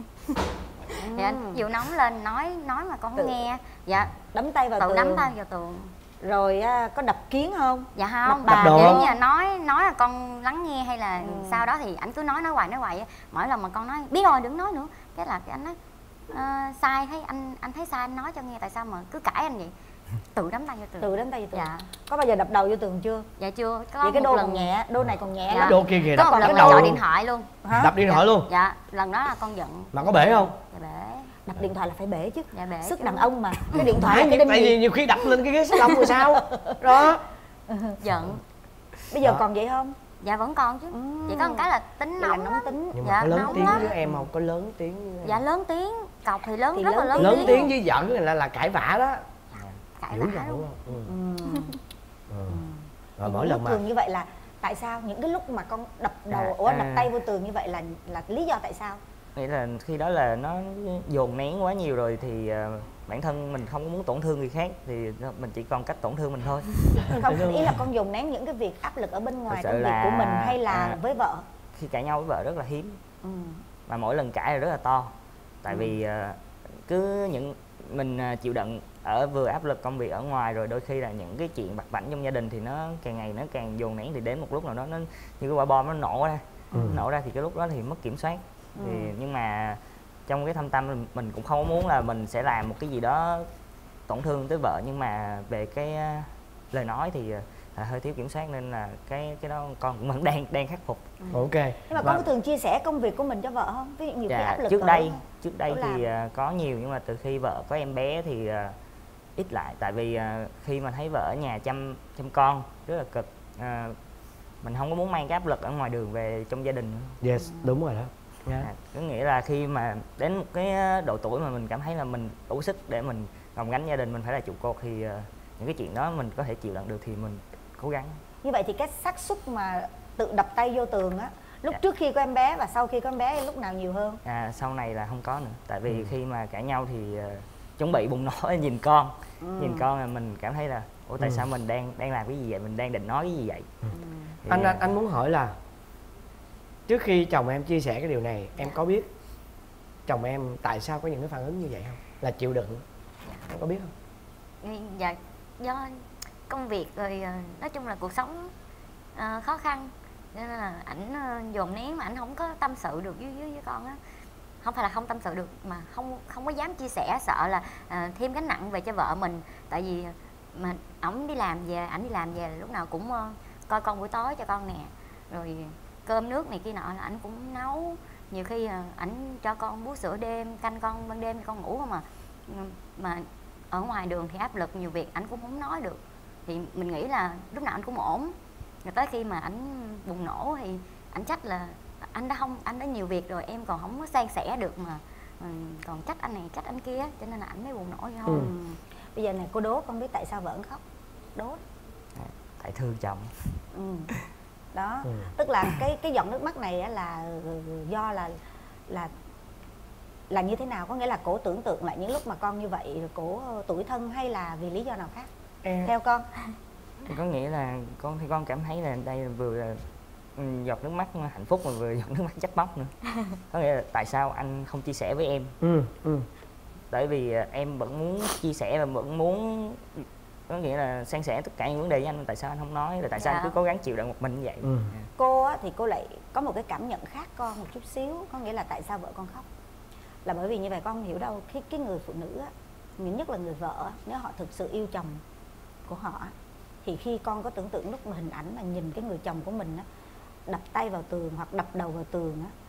Thì anh chịu nóng lên nói nói mà con không Tự- nghe. Dạ Đấm tay vào tự tường. đấm tay vào tường. Rồi à, có đập kiến không? Dạ không, Đập bà đồ kiểu không? như là nói nói là con lắng nghe hay là Ừ. sau đó thì ảnh cứ nói nói hoài nói hoài á. Mỗi lần mà con nói biết rồi đừng nói nữa, cái là cái anh nói "Ờ, sai thấy anh anh thấy sai anh nói cho nghe, tại sao mà cứ cãi anh vậy?" Tự đấm tay vào tường. Tự đấm tay vào tường. Dạ. Có bao giờ đập đầu vô tường chưa? Dạ chưa, có Vậy cái một đô lần còn nhẹ, đô này còn nhẹ Dạ. lắm. Đồ kia kìa, có đập một cái lần đầu gọi luôn. điện thoại luôn. Hả? Đập điện thoại luôn. Dạ lần đó là con giận. Mà có bể không? Dạ bể. Đập điện thoại là phải bể chứ. Dạ bể Sức chứ. đàn ông mà. Cái điện thoại Tại, là cái đêm tại vì gì? nhiều khi đập lên cái ghế salon rồi sao? Đó. Giận. Bây giờ Đó. còn vậy không? Dạ vẫn còn chứ. Ừ. Chỉ có một cái là tính Vậy là nóng nóng lắm. tính. Nhưng mà Dạ, có lớn nóng tiếng lắm. với em không? Có lớn tiếng với em? Dạ lớn tiếng, cọc thì lớn Thì rất là lớn lớn, tiếng. Lớn tiếng. tiếng với vợ này là là cãi vã đó. Cãi Dữ vã dằn luôn. đúng không? Ừ. Ừ. Ừ. Rồi Thì mỗi lúc lần mà thường như vậy là tại sao những cái lúc mà con đập đầu, Dạ, ủa đập à. tay vô tường như vậy là là lý do tại sao? Nghĩa là khi đó là nó dồn nén quá nhiều rồi thì uh, bản thân mình không có muốn tổn thương người khác thì mình chỉ còn cách tổn thương mình thôi. Không, ý là con dùng nén những cái việc áp lực ở bên ngoài Thật công sự việc là- của mình hay là à. với vợ? Khi cãi nhau với vợ rất là hiếm, Ừ. mà mỗi lần cãi là rất là to. Tại Ừ. vì uh, cứ những mình uh, chịu đựng ở vừa áp lực công việc ở ngoài rồi đôi khi là những cái chuyện vặt vãnh trong gia đình thì nó càng ngày nó càng dồn nén, thì đến một lúc nào đó nó như cái quả bom nó nổ ra. Ừ. Nổ ra thì cái lúc đó thì mất kiểm soát. Ừ. Thì nhưng mà trong cái thâm tâm mình, mình cũng không muốn là mình sẽ làm một cái gì đó tổn thương tới vợ, nhưng mà về cái uh, lời nói thì uh, là hơi thiếu kiểm soát nên là cái cái đó con cũng vẫn đang đang khắc phục. Ok. Nhưng mà Và- con có thường chia sẻ công việc của mình cho vợ không? Ví dụ nhiều khi Dạ, áp lực trước ở- đây trước đây chỗ thì uh, có nhiều, nhưng mà từ khi vợ có em bé thì uh, ít lại. Tại vì uh, khi mà thấy vợ ở nhà chăm chăm con rất là cực, uh, mình không có muốn mang cái áp lực ở ngoài đường về trong gia đình nữa. Yes, đúng rồi đó. Dạ. À, có nghĩa là khi mà đến một cái độ tuổi mà mình cảm thấy là mình đủ sức để mình gồng gánh gia đình, mình phải là trụ cột thì uh, những cái chuyện đó mình có thể chịu đựng được thì mình cố gắng. Như vậy thì cái xác suất mà tự đập tay vô tường á, lúc dạ. trước khi có em bé và sau khi có em bé lúc nào nhiều hơn? À, sau này là không có nữa, tại vì ừ. khi mà cãi nhau thì uh, chuẩn bị bùng nổ nhìn con, ừ. nhìn con là mình cảm thấy là ủa tại ừ. sao mình đang đang làm cái gì vậy, mình đang định nói cái gì vậy. ừ. thì, anh, anh anh muốn hỏi là trước khi chồng em chia sẻ cái điều này, em có biết chồng em tại sao có những cái phản ứng như vậy không? Là chịu đựng, em có biết không? Dạ, do công việc rồi nói chung là cuộc sống uh, khó khăn, nên là ảnh uh, dồn nén mà ảnh không có tâm sự được với với, với con á. Không phải là không tâm sự được mà không không có dám chia sẻ, sợ là uh, thêm gánh nặng về cho vợ mình. Tại vì mà ổng đi làm về, ảnh đi làm về lúc nào cũng uh, coi con buổi tối cho con nè, rồi cơm nước này kia nọ là ảnh cũng nấu. Nhiều khi uh, ảnh cho con bú sữa đêm, canh con ban đêm cho con ngủ không à. Mà ở ngoài đường thì áp lực nhiều việc ảnh cũng không nói được, thì mình nghĩ là lúc nào anh cũng ổn. Rồi tới khi mà ảnh bùng nổ thì ảnh trách là anh đã không anh đã nhiều việc rồi, em còn không có san sẻ được mà còn trách anh này trách anh kia, cho nên là ảnh mới bùng nổ vậy thôi. ừ. Bây giờ này cô đố con biết tại sao vợ khóc? Đố. À, tại thương chồng. ừ. Đó, ừ. tức là cái cái giọt nước mắt này là do là là là như thế nào? Có nghĩa là cổ tưởng tượng lại những lúc mà con như vậy, cổ tủi thân hay là vì lý do nào khác? Em... theo con thì có nghĩa là con thì con cảm thấy là đây vừa là giọt nước mắt hạnh phúc mà vừa giọt nước mắt trách móc nữa. Có nghĩa là tại sao anh không chia sẻ với em? ừ, ừ. Tại vì em vẫn muốn chia sẻ và vẫn muốn, có nghĩa là san sẻ tất cả những vấn đề với anh, tại sao anh không nói, là tại sao dạ. anh cứ cố gắng chịu đựng một mình như vậy. ừ. Cô á, thì cô lại có một cái cảm nhận khác con một chút xíu, có nghĩa là tại sao vợ con khóc là bởi vì như vậy con không hiểu đâu, cái cái người phụ nữ á, nhất là người vợ, nếu họ thực sự yêu chồng của họ thì khi con có tưởng tượng lúc mà hình ảnh mà nhìn cái người chồng của mình á đập tay vào tường hoặc đập đầu vào tường á,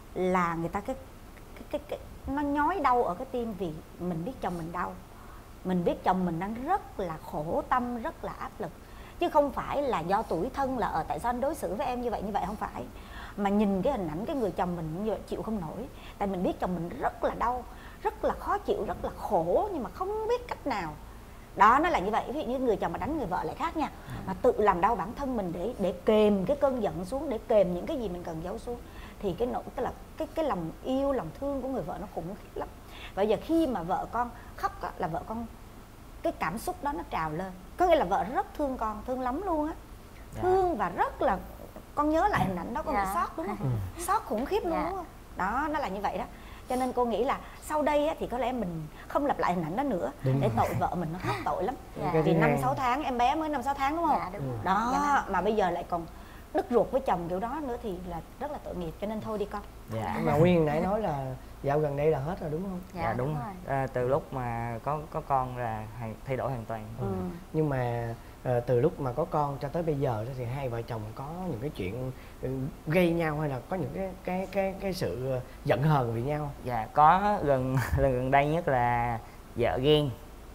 là người ta cái cái cái, cái nó nhói đau ở cái tim, vì mình biết chồng mình đau, mình biết chồng mình đang rất là khổ tâm, rất là áp lực, chứ không phải là do tủi thân là ở tại sao anh đối xử với em như vậy như vậy, không phải. Mà nhìn cái hình ảnh cái người chồng mình như vậy chịu không nổi, tại mình biết chồng mình rất là đau, rất là khó chịu, rất là khổ, nhưng mà không biết cách nào. Đó, nó là như vậy. Ví dụ như người chồng mà đánh người vợ lại khác nha, mà tự làm đau bản thân mình để để kềm cái cơn giận xuống, để kềm những cái gì mình cần giấu xuống, thì cái nỗi tức là cái cái lòng yêu, lòng thương của người vợ nó khủng khiếp lắm. Và giờ khi mà vợ con khóc á, là vợ con cái cảm xúc đó nó trào lên, có nghĩa là vợ rất thương con, thương lắm luôn á, dạ. thương và rất là, con nhớ lại hình ảnh đó con dạ. bị sót đúng không? ừ. Sót khủng khiếp luôn dạ. đúng không? Đó, nó là như vậy đó. Cho nên cô nghĩ là sau đây á, thì có lẽ mình không lặp lại hình ảnh đó nữa, đúng để rồi. Tội vợ mình nó khóc tội lắm. Dạ. Vì năm sáu tháng, em bé mới năm sáu tháng đúng không? Dạ, đúng rồi. Đó, dạ. mà bây giờ lại còn đứt ruột với chồng kiểu đó nữa thì là rất là tội nghiệp, cho nên thôi đi con. Dạ. Mà Nguyên nãy nói là dạo gần đây là hết rồi đúng không? Dạ, dạ đúng, đúng rồi. À, từ lúc mà có có con là thay đổi hoàn toàn. ừ. Nhưng mà à, từ lúc mà có con cho tới bây giờ thì hai vợ chồng có những cái chuyện gây nhau hay là có những cái cái cái cái sự giận hờn vì nhau? Dạ có, gần lần gần đây nhất là vợ ghen.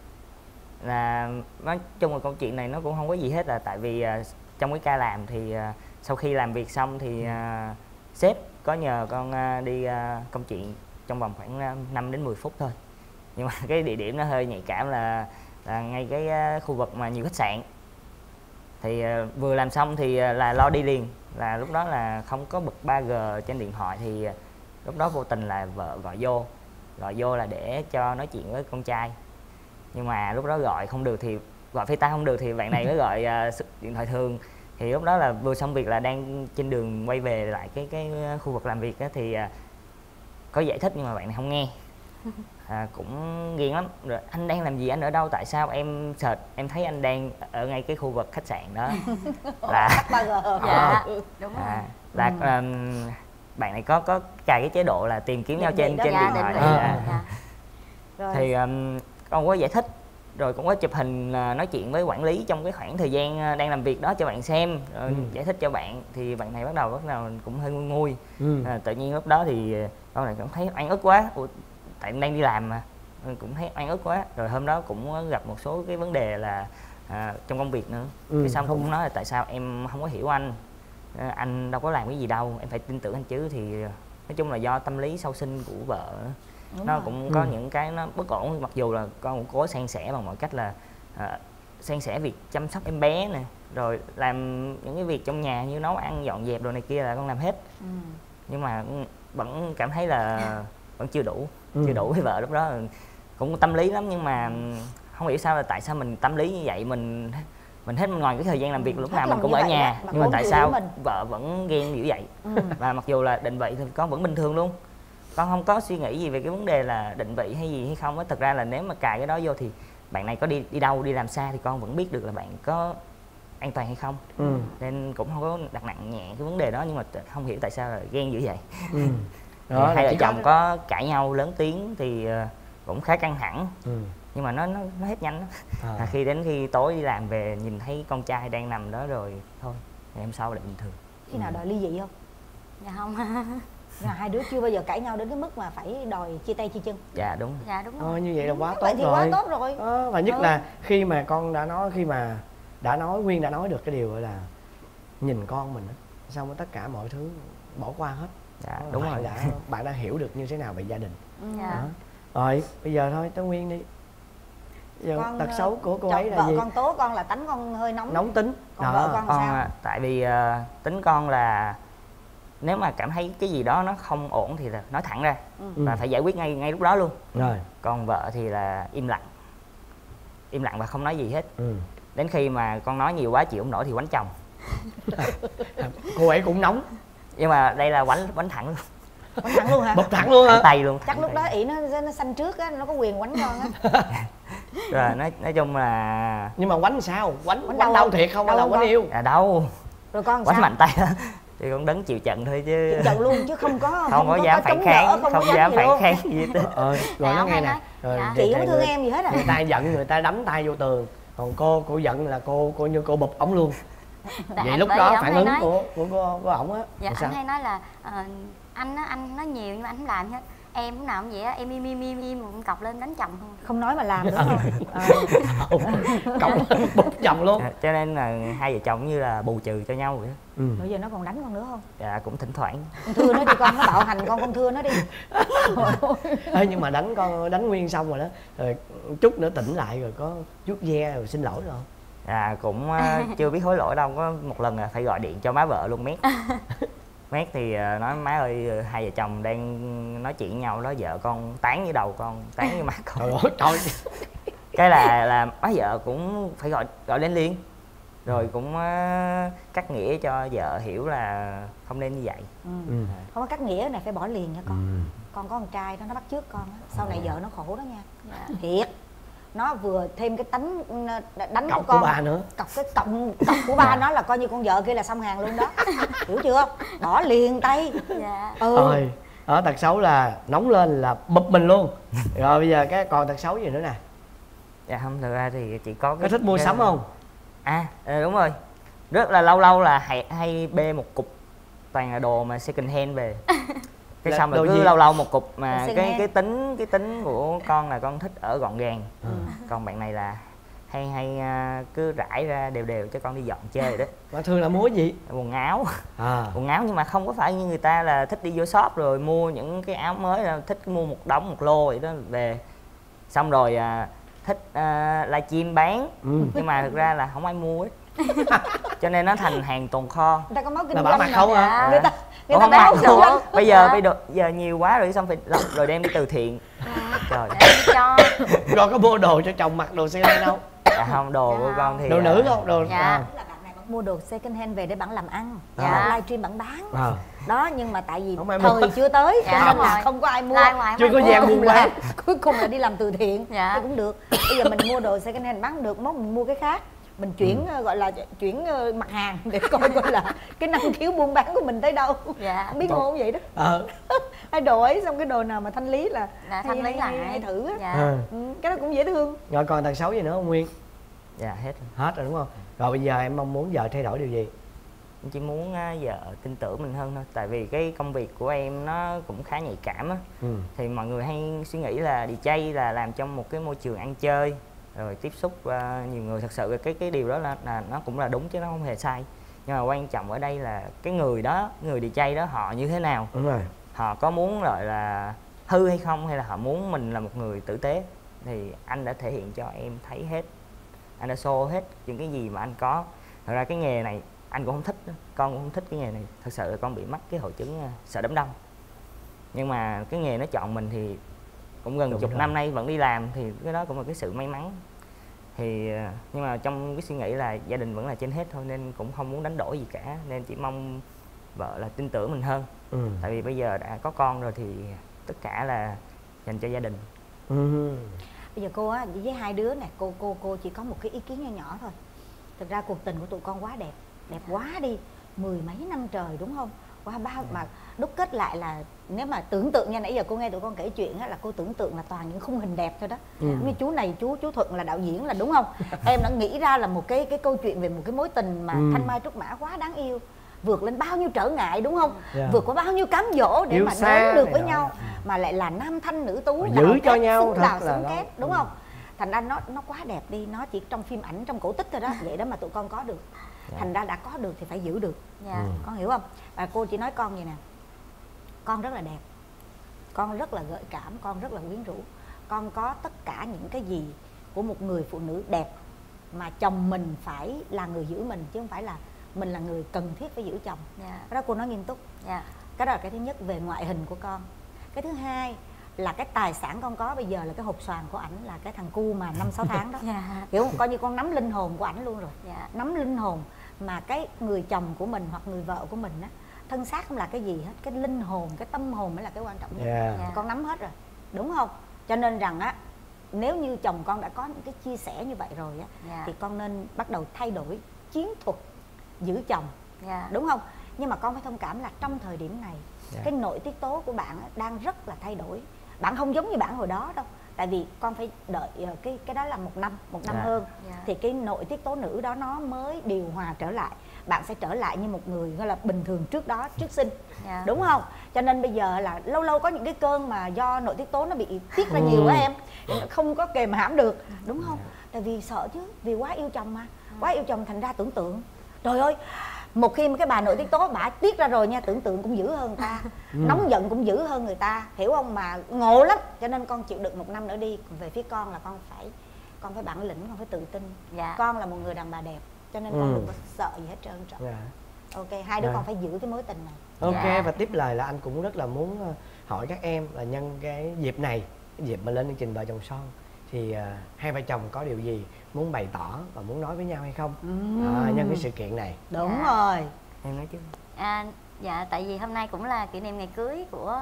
Là nói chung là câu chuyện này nó cũng không có gì hết, là tại vì uh, trong cái ca làm thì uh, sau khi làm việc xong thì uh, sếp có nhờ con uh, đi uh, công chuyện trong vòng khoảng uh, năm đến mười phút thôi. Nhưng mà cái địa điểm nó hơi nhạy cảm là, là ngay cái uh, khu vực mà nhiều khách sạn. Thì uh, vừa làm xong thì uh, là lo đi liền, là lúc đó là không có bật ba G trên điện thoại, thì uh, lúc đó vô tình là vợ gọi vô gọi vô là để cho nói chuyện với con trai. Nhưng mà lúc đó gọi không được, thì gọi FaceTime không được thì bạn này mới gọi uh, điện thoại thường. Thì lúc đó là vừa xong việc là đang trên đường quay về lại cái cái khu vực làm việc đó, thì uh, có giải thích nhưng mà bạn này không nghe. À, cũng ghiền lắm. Rồi anh đang làm gì, anh ở đâu, tại sao em search em thấy anh đang ở ngay cái khu vực khách sạn đó. Là dạ đúng rồi. À, là um, bạn này có có cài cái chế độ là tìm kiếm nhau trên trên điện thoại. Rồi. Thì um, con có giải thích, rồi cũng có chụp hình uh, nói chuyện với quản lý trong cái khoảng thời gian uh, đang làm việc đó cho bạn xem, rồi ừ. giải thích cho bạn. Thì bạn này bắt đầu bắt đầu cũng hơi ngu nguôi. ừ. À, tự nhiên lúc đó thì con này cũng thấy oan ức quá. Ủa, tại đang đi làm mà cũng thấy oan ức quá. Rồi hôm đó cũng gặp một số cái vấn đề là à, trong công việc nữa. ừ, cái xong không. Cũng nói là tại sao em không có hiểu anh, à, anh đâu có làm cái gì đâu, em phải tin tưởng anh chứ. Thì nói chung là do tâm lý sau sinh của vợ. Đúng nó rồi. Cũng có ừ. những cái nó bất ổn, mặc dù là con cũng cố san sẻ bằng mọi cách là à, san sẻ việc chăm sóc em bé nè, rồi làm những cái việc trong nhà như nấu ăn dọn dẹp đồ này kia là con làm hết. ừ. Nhưng mà vẫn cảm thấy là vẫn chưa đủ, ừ. chưa đủ với vợ. Lúc đó cũng tâm lý lắm, nhưng mà không hiểu sao là tại sao mình tâm lý như vậy, mình mình hết ngoài cái thời gian làm việc ừ, lúc nào mình cũng ở nhà, mà nhưng mà tại sao vợ vẫn ghen dữ vậy. ừ. Và mặc dù là định vị thì con vẫn bình thường luôn, con không có suy nghĩ gì về cái vấn đề là định vị hay gì hay không á. Thực ra là nếu mà cài cái đó vô thì bạn này có đi đi đâu, đi làm xa thì con vẫn biết được là bạn có an toàn hay không. ừ. Nên cũng không có đặt nặng nhẹ cái vấn đề đó, nhưng mà không hiểu tại sao là ghen dữ vậy. ừ. Đó, hai vợ chồng có cãi nhau lớn tiếng thì cũng khá căng thẳng. ừ. Nhưng mà nó nó, nó hết nhanh lắm. À. À, khi đến khi tối đi làm về nhìn thấy con trai đang nằm đó rồi thôi, ngày hôm sau lại bình thường. Khi nào đòi ly dị không? Dạ không. Là hai đứa chưa bao giờ cãi nhau đến cái mức mà phải đòi chia tay chia chân. Dạ đúng. Dạ đúng rồi. Ờ, như vậy là quá tốt vậy thì rồi. quá tốt rồi. Ờ, và nhất ừ. là khi mà con đã nói, khi mà đã nói Nguyên đã nói được cái điều gọi là nhìn con mình đó, xong rồi tất cả mọi thứ bỏ qua hết. Dạ đúng bạn rồi. Đã, bạn đã hiểu được như thế nào về gia đình. Dạ. Đó. Rồi bây giờ thôi tới Nguyên đi. Giờ con, tật xấu của cô chồng, ấy là vợ gì? con tố con là tánh con hơi nóng. Nóng tính. Còn vợ con, con sao? tại vì uh, tính con là nếu mà cảm thấy cái gì đó nó không ổn thì là nói thẳng ra. ừ. Và phải giải quyết ngay ngay lúc đó luôn. Rồi. Còn vợ thì là im lặng, im lặng và không nói gì hết. ừ. Đến khi mà con nói nhiều quá chịu không nổi thì quánh chồng. Cô ấy cũng nóng, nhưng mà đây là quánh quánh thẳng luôn. Quánh thẳng luôn hả? Bật thẳng luôn hả? Thẳng tay luôn. Chắc lúc đó ỷ nó nó xanh trước á, nó có quyền quánh con á. Rồi nói nói chung là nhưng mà quánh sao? Quánh quánh đâu, đâu thiệt không hay là quánh yêu? À đâu. Rồi con quánh sao? mạnh tay đó thì con đứng chịu trận thôi chứ. Chịu trận luôn chứ không có không, không có dám phản kháng, không, không dám phản kháng gì hết. Ờ, rồi nó nghe nè. Rồi chị không thương em gì hết à. Người ta giận người ta đấm tay vô tường, còn cô cô giận là cô cô như cô bụp ổng luôn. Vậy lúc đó phản ứng nói... của của của, của ổng á. Dạ anh hay nói là uh, anh á, anh nói nhiều nhưng mà anh không làm hết. Em lúc nào cũng vậy á, em im im im im một cọc lên đánh chồng không. Không nói mà làm đúng không? À. Cọc bút chồng luôn. À, cho nên là hai vợ chồng như là bù trừ cho nhau vậy. ừ. Bây giờ nó còn đánh con nữa không? Dạ cũng thỉnh thoảng. Con thưa nó đi con, nó bạo hành con, con thưa nó đi. Ê, nhưng mà đánh con đánh Nguyên xong rồi đó, rồi chút nữa tỉnh lại rồi có chút ve rồi xin lỗi rồi không? À cũng uh, chưa biết hối lỗi đâu, có một lần là phải gọi điện cho má vợ luôn mét. Mét thì uh, nói má ơi, hai vợ chồng đang nói chuyện với nhau đó, vợ con tán với đầu con, tán với má con. Trời ơi. Cái là là má vợ cũng phải gọi gọi đến liền, rồi cũng uh, cắt nghĩa cho vợ hiểu là không nên như vậy. ừ. Ừ. Không có cắt nghĩa này phải bỏ liền nha con. ừ. Con có con trai đó, nó bắt chước con đó. Sau này vợ nó khổ đó nha. Dạ. Thiệt. Nó vừa thêm cái tánh đánh cọc của con của ba nữa, cọc cái cộng cọc của ba nó là coi như con vợ kia là xong hàng luôn đó. Hiểu chưa? Bỏ liền tay. Dạ. ừ. Rồi ở tật xấu là nóng lên là bụp mình luôn. Rồi bây giờ cái còn tật xấu gì nữa nè? Dạ không, thực ra thì chỉ có cái, cái thích mua cái... sắm không? À đúng rồi, rất là lâu lâu là hay, hay bê một cục toàn là đồ mà second hand về. Cái xong rồi cứ gì? lâu lâu một cục mà cái cái, cái tính cái tính của con là con thích ở gọn gàng. ừ. Còn bạn này là hay hay uh, cứ rải ra đều đều cho con đi dọn chơi đó. Mà thường là mua gì? Quần áo. À. Quần áo nhưng mà không có phải như người ta là thích đi vô shop rồi mua những cái áo mới, là thích mua một đống một lô vậy đó về. Xong rồi uh, thích uh, livestream bán. ừ. Nhưng mà thực ra là không ai mua ấy. Cho nên nó thành hàng tồn kho. Người ta có máu kinh doanh bảo mặt không hả? À. Người ta người ta bán không. Bây giờ bây giờ, giờ nhiều quá rồi xong phải lọc rồi đem đi từ thiện. Trời. Cho. Con có mua đồ cho chồng mặc đồ second hand không? Dạ không, đồ dạ. của con thì đồ nữ không? Đồ. Dạ. À. Là bạn này mua đồ second hand về để bạn làm ăn. Dạ. Livestream bạn bán. À. Đó nhưng mà tại vì thời mua. chưa tới dạ, cho nên là không có ai mua. Chưa có gian buôn bán. Cuối cùng là đi làm từ thiện. Dạ. Thì cũng được. Bây giờ mình mua đồ second hand bán không được, mốt mình mua cái khác. Mình chuyển ừ. gọi là chuyển mặt hàng để coi coi là cái năng khiếu buôn bán của mình tới đâu. Dạ. Không biết ngon vậy đó. Ờ. Hay đồ ấy, xong cái đồ nào mà thanh lý là dạ, thanh lý hay, lại hay thử á. Dạ. Ừ. Ừ, cái đó cũng dễ thương. Rồi còn tật xấu gì nữa không Nguyên? Dạ hết rồi. Hết rồi đúng không? Rồi bây giờ em mong muốn vợ thay đổi điều gì? Em chỉ muốn uh, vợ tin tưởng mình hơn thôi. Tại vì cái công việc của em nó cũng khá nhạy cảm á. ừ. Thì mọi người hay suy nghĩ là đi chay là làm trong một cái môi trường ăn chơi rồi tiếp xúc uh, nhiều người. Thật sự cái cái điều đó là, là nó cũng là đúng chứ nó không hề sai. Nhưng mà quan trọng ở đây là cái người đó, người đi chay đó họ như thế nào. Đúng rồi. Họ có muốn gọi là hư hay không, hay là họ muốn mình là một người tử tế, thì anh đã thể hiện cho em thấy hết, anh đã show hết những cái gì mà anh có. Thật ra cái nghề này anh cũng không thích, con cũng không thích cái nghề này, thật sự là con bị mắc cái hội chứng uh, sợ đám đông. Nhưng mà cái nghề nó chọn mình thì cũng gần Đúng chục rồi. năm nay vẫn đi làm, thì cái đó cũng là cái sự may mắn. Thì uh, nhưng mà trong cái suy nghĩ là gia đình vẫn là trên hết thôi, nên cũng không muốn đánh đổi gì cả, nên chỉ mong vợ là tin tưởng mình hơn. Ừ. Tại vì bây giờ đã có con rồi thì tất cả là dành cho gia đình. Ừ. Bây giờ cô á với hai đứa này, cô cô cô chỉ có một cái ý kiến nhỏ nhỏ thôi. Thực ra cuộc tình của tụi con quá đẹp, đẹp quá đi, mười mấy năm trời đúng không? Qua ba mà đúc kết lại là nếu mà tưởng tượng nha, nãy giờ cô nghe tụi con kể chuyện á, là cô tưởng tượng là toàn những khung hình đẹp thôi đó. Ừ. Như chú này chú chú Thuận là đạo diễn là đúng không? Em đã nghĩ ra là một cái cái câu chuyện về một cái mối tình mà Ừ. thanh mai trúc mã quá đáng yêu, vượt lên bao nhiêu trở ngại đúng không? Yeah. Vượt qua bao nhiêu cám dỗ để Yêu mà xa đến được này với nọ. nhau, mà lại là nam thanh nữ tú, Mà đào giữ cho kép, nhau xứng thật đào là xứng đó. kép đúng Ừ. không? Thành ra nó nó quá đẹp đi, nó chỉ trong phim ảnh, trong cổ tích thôi đó. Vậy đó mà tụi con có được. Thành ra đã có được thì phải giữ được. Dạ. Ừ. Con hiểu không? Và cô chỉ nói con vậy nè, con rất là đẹp, con rất là gợi cảm, con rất là quyến rũ, con có tất cả những cái gì của một người phụ nữ đẹp, mà chồng mình phải là người giữ mình, chứ không phải là mình là người cần thiết phải giữ chồng. Dạ. Cái đó cô nói nghiêm túc. Dạ. Cái đó là cái thứ nhất về ngoại hình của con. Cái thứ hai là cái tài sản con có bây giờ là cái hộp xoàn của ảnh, là cái thằng cu mà năm sáu tháng đó. Dạ. Hiểu không? Coi như con nắm linh hồn của ảnh luôn rồi. Dạ. Nắm linh hồn. Mà cái người chồng của mình hoặc người vợ của mình á, thân xác không là cái gì hết, cái linh hồn, cái tâm hồn mới là cái quan trọng nhất. Yeah. Dạ. Con nắm hết rồi, đúng không? Cho nên rằng á, nếu như chồng con đã có những cái chia sẻ như vậy rồi á, Dạ. thì con nên bắt đầu thay đổi chiến thuật giữ chồng, Dạ. đúng không? Nhưng mà con phải thông cảm là trong thời điểm này, Dạ. cái nội tiết tố của bạn á, đang rất là thay đổi. Bạn không giống như bạn hồi đó đâu. Tại vì con phải đợi ờ, cái cái đó là một năm, một năm Dạ. hơn, Dạ. thì cái nội tiết tố nữ đó nó mới điều hòa trở lại. Bạn sẽ trở lại như một người gọi là bình thường trước đó, trước sinh. Dạ. Đúng không? Cho nên bây giờ là lâu lâu có những cái cơn mà do nội tiết tố nó bị tiết ra nhiều quá em, không có kềm hãm được, đúng không? Tại vì sợ chứ, vì quá yêu chồng mà, quá yêu chồng thành ra tưởng tượng. Trời ơi, một khi mà cái bà nội tiết tố bả tiết ra rồi nha, tưởng tượng cũng dữ hơn người ta, nóng giận cũng dữ hơn người ta, hiểu không? Mà ngộ lắm. Cho nên con chịu đựng một năm nữa đi. Còn về phía con là con phải con phải bản lĩnh, con phải tự tin. Dạ. Con là một người đàn bà đẹp, cho nên Ừ. con đừng có sợ gì hết trơn trọi. Dạ. Ok, hai đứa Dạ. con phải giữ cái mối tình này. Ok, Dạ. và tiếp lời là anh cũng rất là muốn ờ, hỏi các em là nhân cái dịp này, cái dịp mà lên chương trình Vợ Chồng Son, thì ờ, hai vợ chồng có điều gì muốn bày tỏ và muốn nói với nhau hay không? À, nhân cái sự kiện này. Đúng Dạ. rồi. Em nói chứ. À, dạ, tại vì hôm nay cũng là kỷ niệm ngày cưới của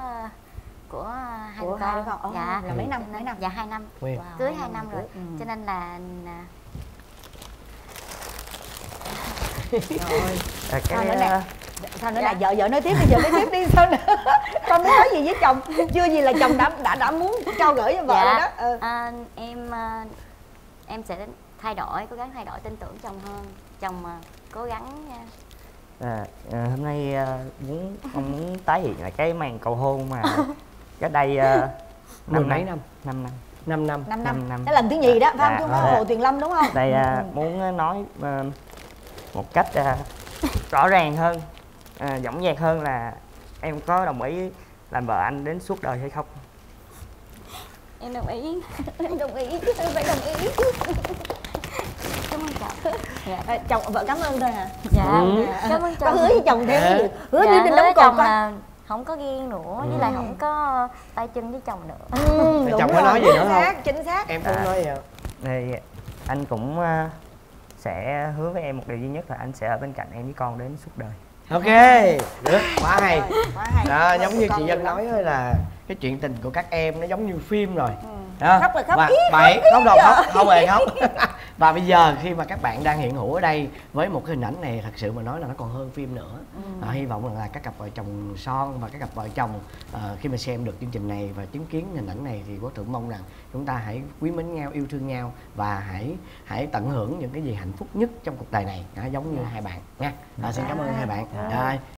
của hai Của đứa hai con. đứa con. Ồ, Dạ. là mấy năm, Cho nên- mấy năm? Dạ, hai năm. Nguyên. Wow, Cưới hai năm rồi. Ừ. Cho nên là à, Rồi. À, Sao nữa cái nè? ờ, Sao nữa Dạ. là vợ vợ nói tiếp đi, vợ nói tiếp đi, sao nữa? Con muốn nói gì với chồng? Chưa gì là chồng đã đã đã muốn trao gửi cho vợ dạ, rồi đó. Ừ. à, em à, em sẽ thay đổi, cố gắng thay đổi, tin tưởng chồng hơn. Chồng à, cố gắng nha. à, à, hôm nay à, muốn con muốn tái hiện lại cái màn cầu hôn mà cách đây uh, Mười mấy năm? năm năm. năm năm. năm năm năm. năm. Cái lần thứ nhì đó, phải không? Dạ, Chứ không phải dạ. Hồ Tuyền Lâm đúng không? Đây à, Ừ. muốn nói à, một cách à, rõ ràng hơn, à, dõng dạc hơn là em có đồng ý làm vợ anh đến suốt đời hay không? Em đồng ý. Em đồng ý chứ, em phải đồng ý chứ. Cảm ơn chồng. Dạ. À, chồng vợ cảm ơn thôi hả? Dạ. Ừ. Cảm ơn Có chồng. hứa với chồng thêm cái gì? Hứa Dạ, như đinh hứa đóng với cột chồng con. là không có ghen nữa, với lại không có tay chân với chồng nữa. Ừ, Thì đúng chồng có rồi, nói gì chính nữa không? xác, chính xác. Em không À. nói gì không? Thì anh cũng à, sẽ hứa với em một điều duy nhất là anh sẽ ở bên cạnh em với con đến suốt đời. Ok, được, quá hay. Rồi, quá hay. Đó, Vợ giống của như con chị nhiều Dân lắm. nói thôi, là cái chuyện tình của các em nó giống như phim rồi. Ừ. Đó. Khóc là khóc, Và ý, bảy khóc đâu khóc, không hề khóc. Và bây giờ khi mà các bạn đang hiện hữu ở đây với một cái hình ảnh này, thật sự mà nói là nó còn hơn phim nữa. Ừ. À, hy vọng rằng là các cặp vợ chồng Son và các cặp vợ chồng à, khi mà xem được chương trình này và chứng kiến hình ảnh này thì Quốc Thượng mong rằng chúng ta hãy quý mến nhau, yêu thương nhau và hãy hãy tận hưởng những cái gì hạnh phúc nhất trong cuộc đời này, à, giống như hai bạn nha. À, xin cảm ơn hai bạn. Dạ. Rồi.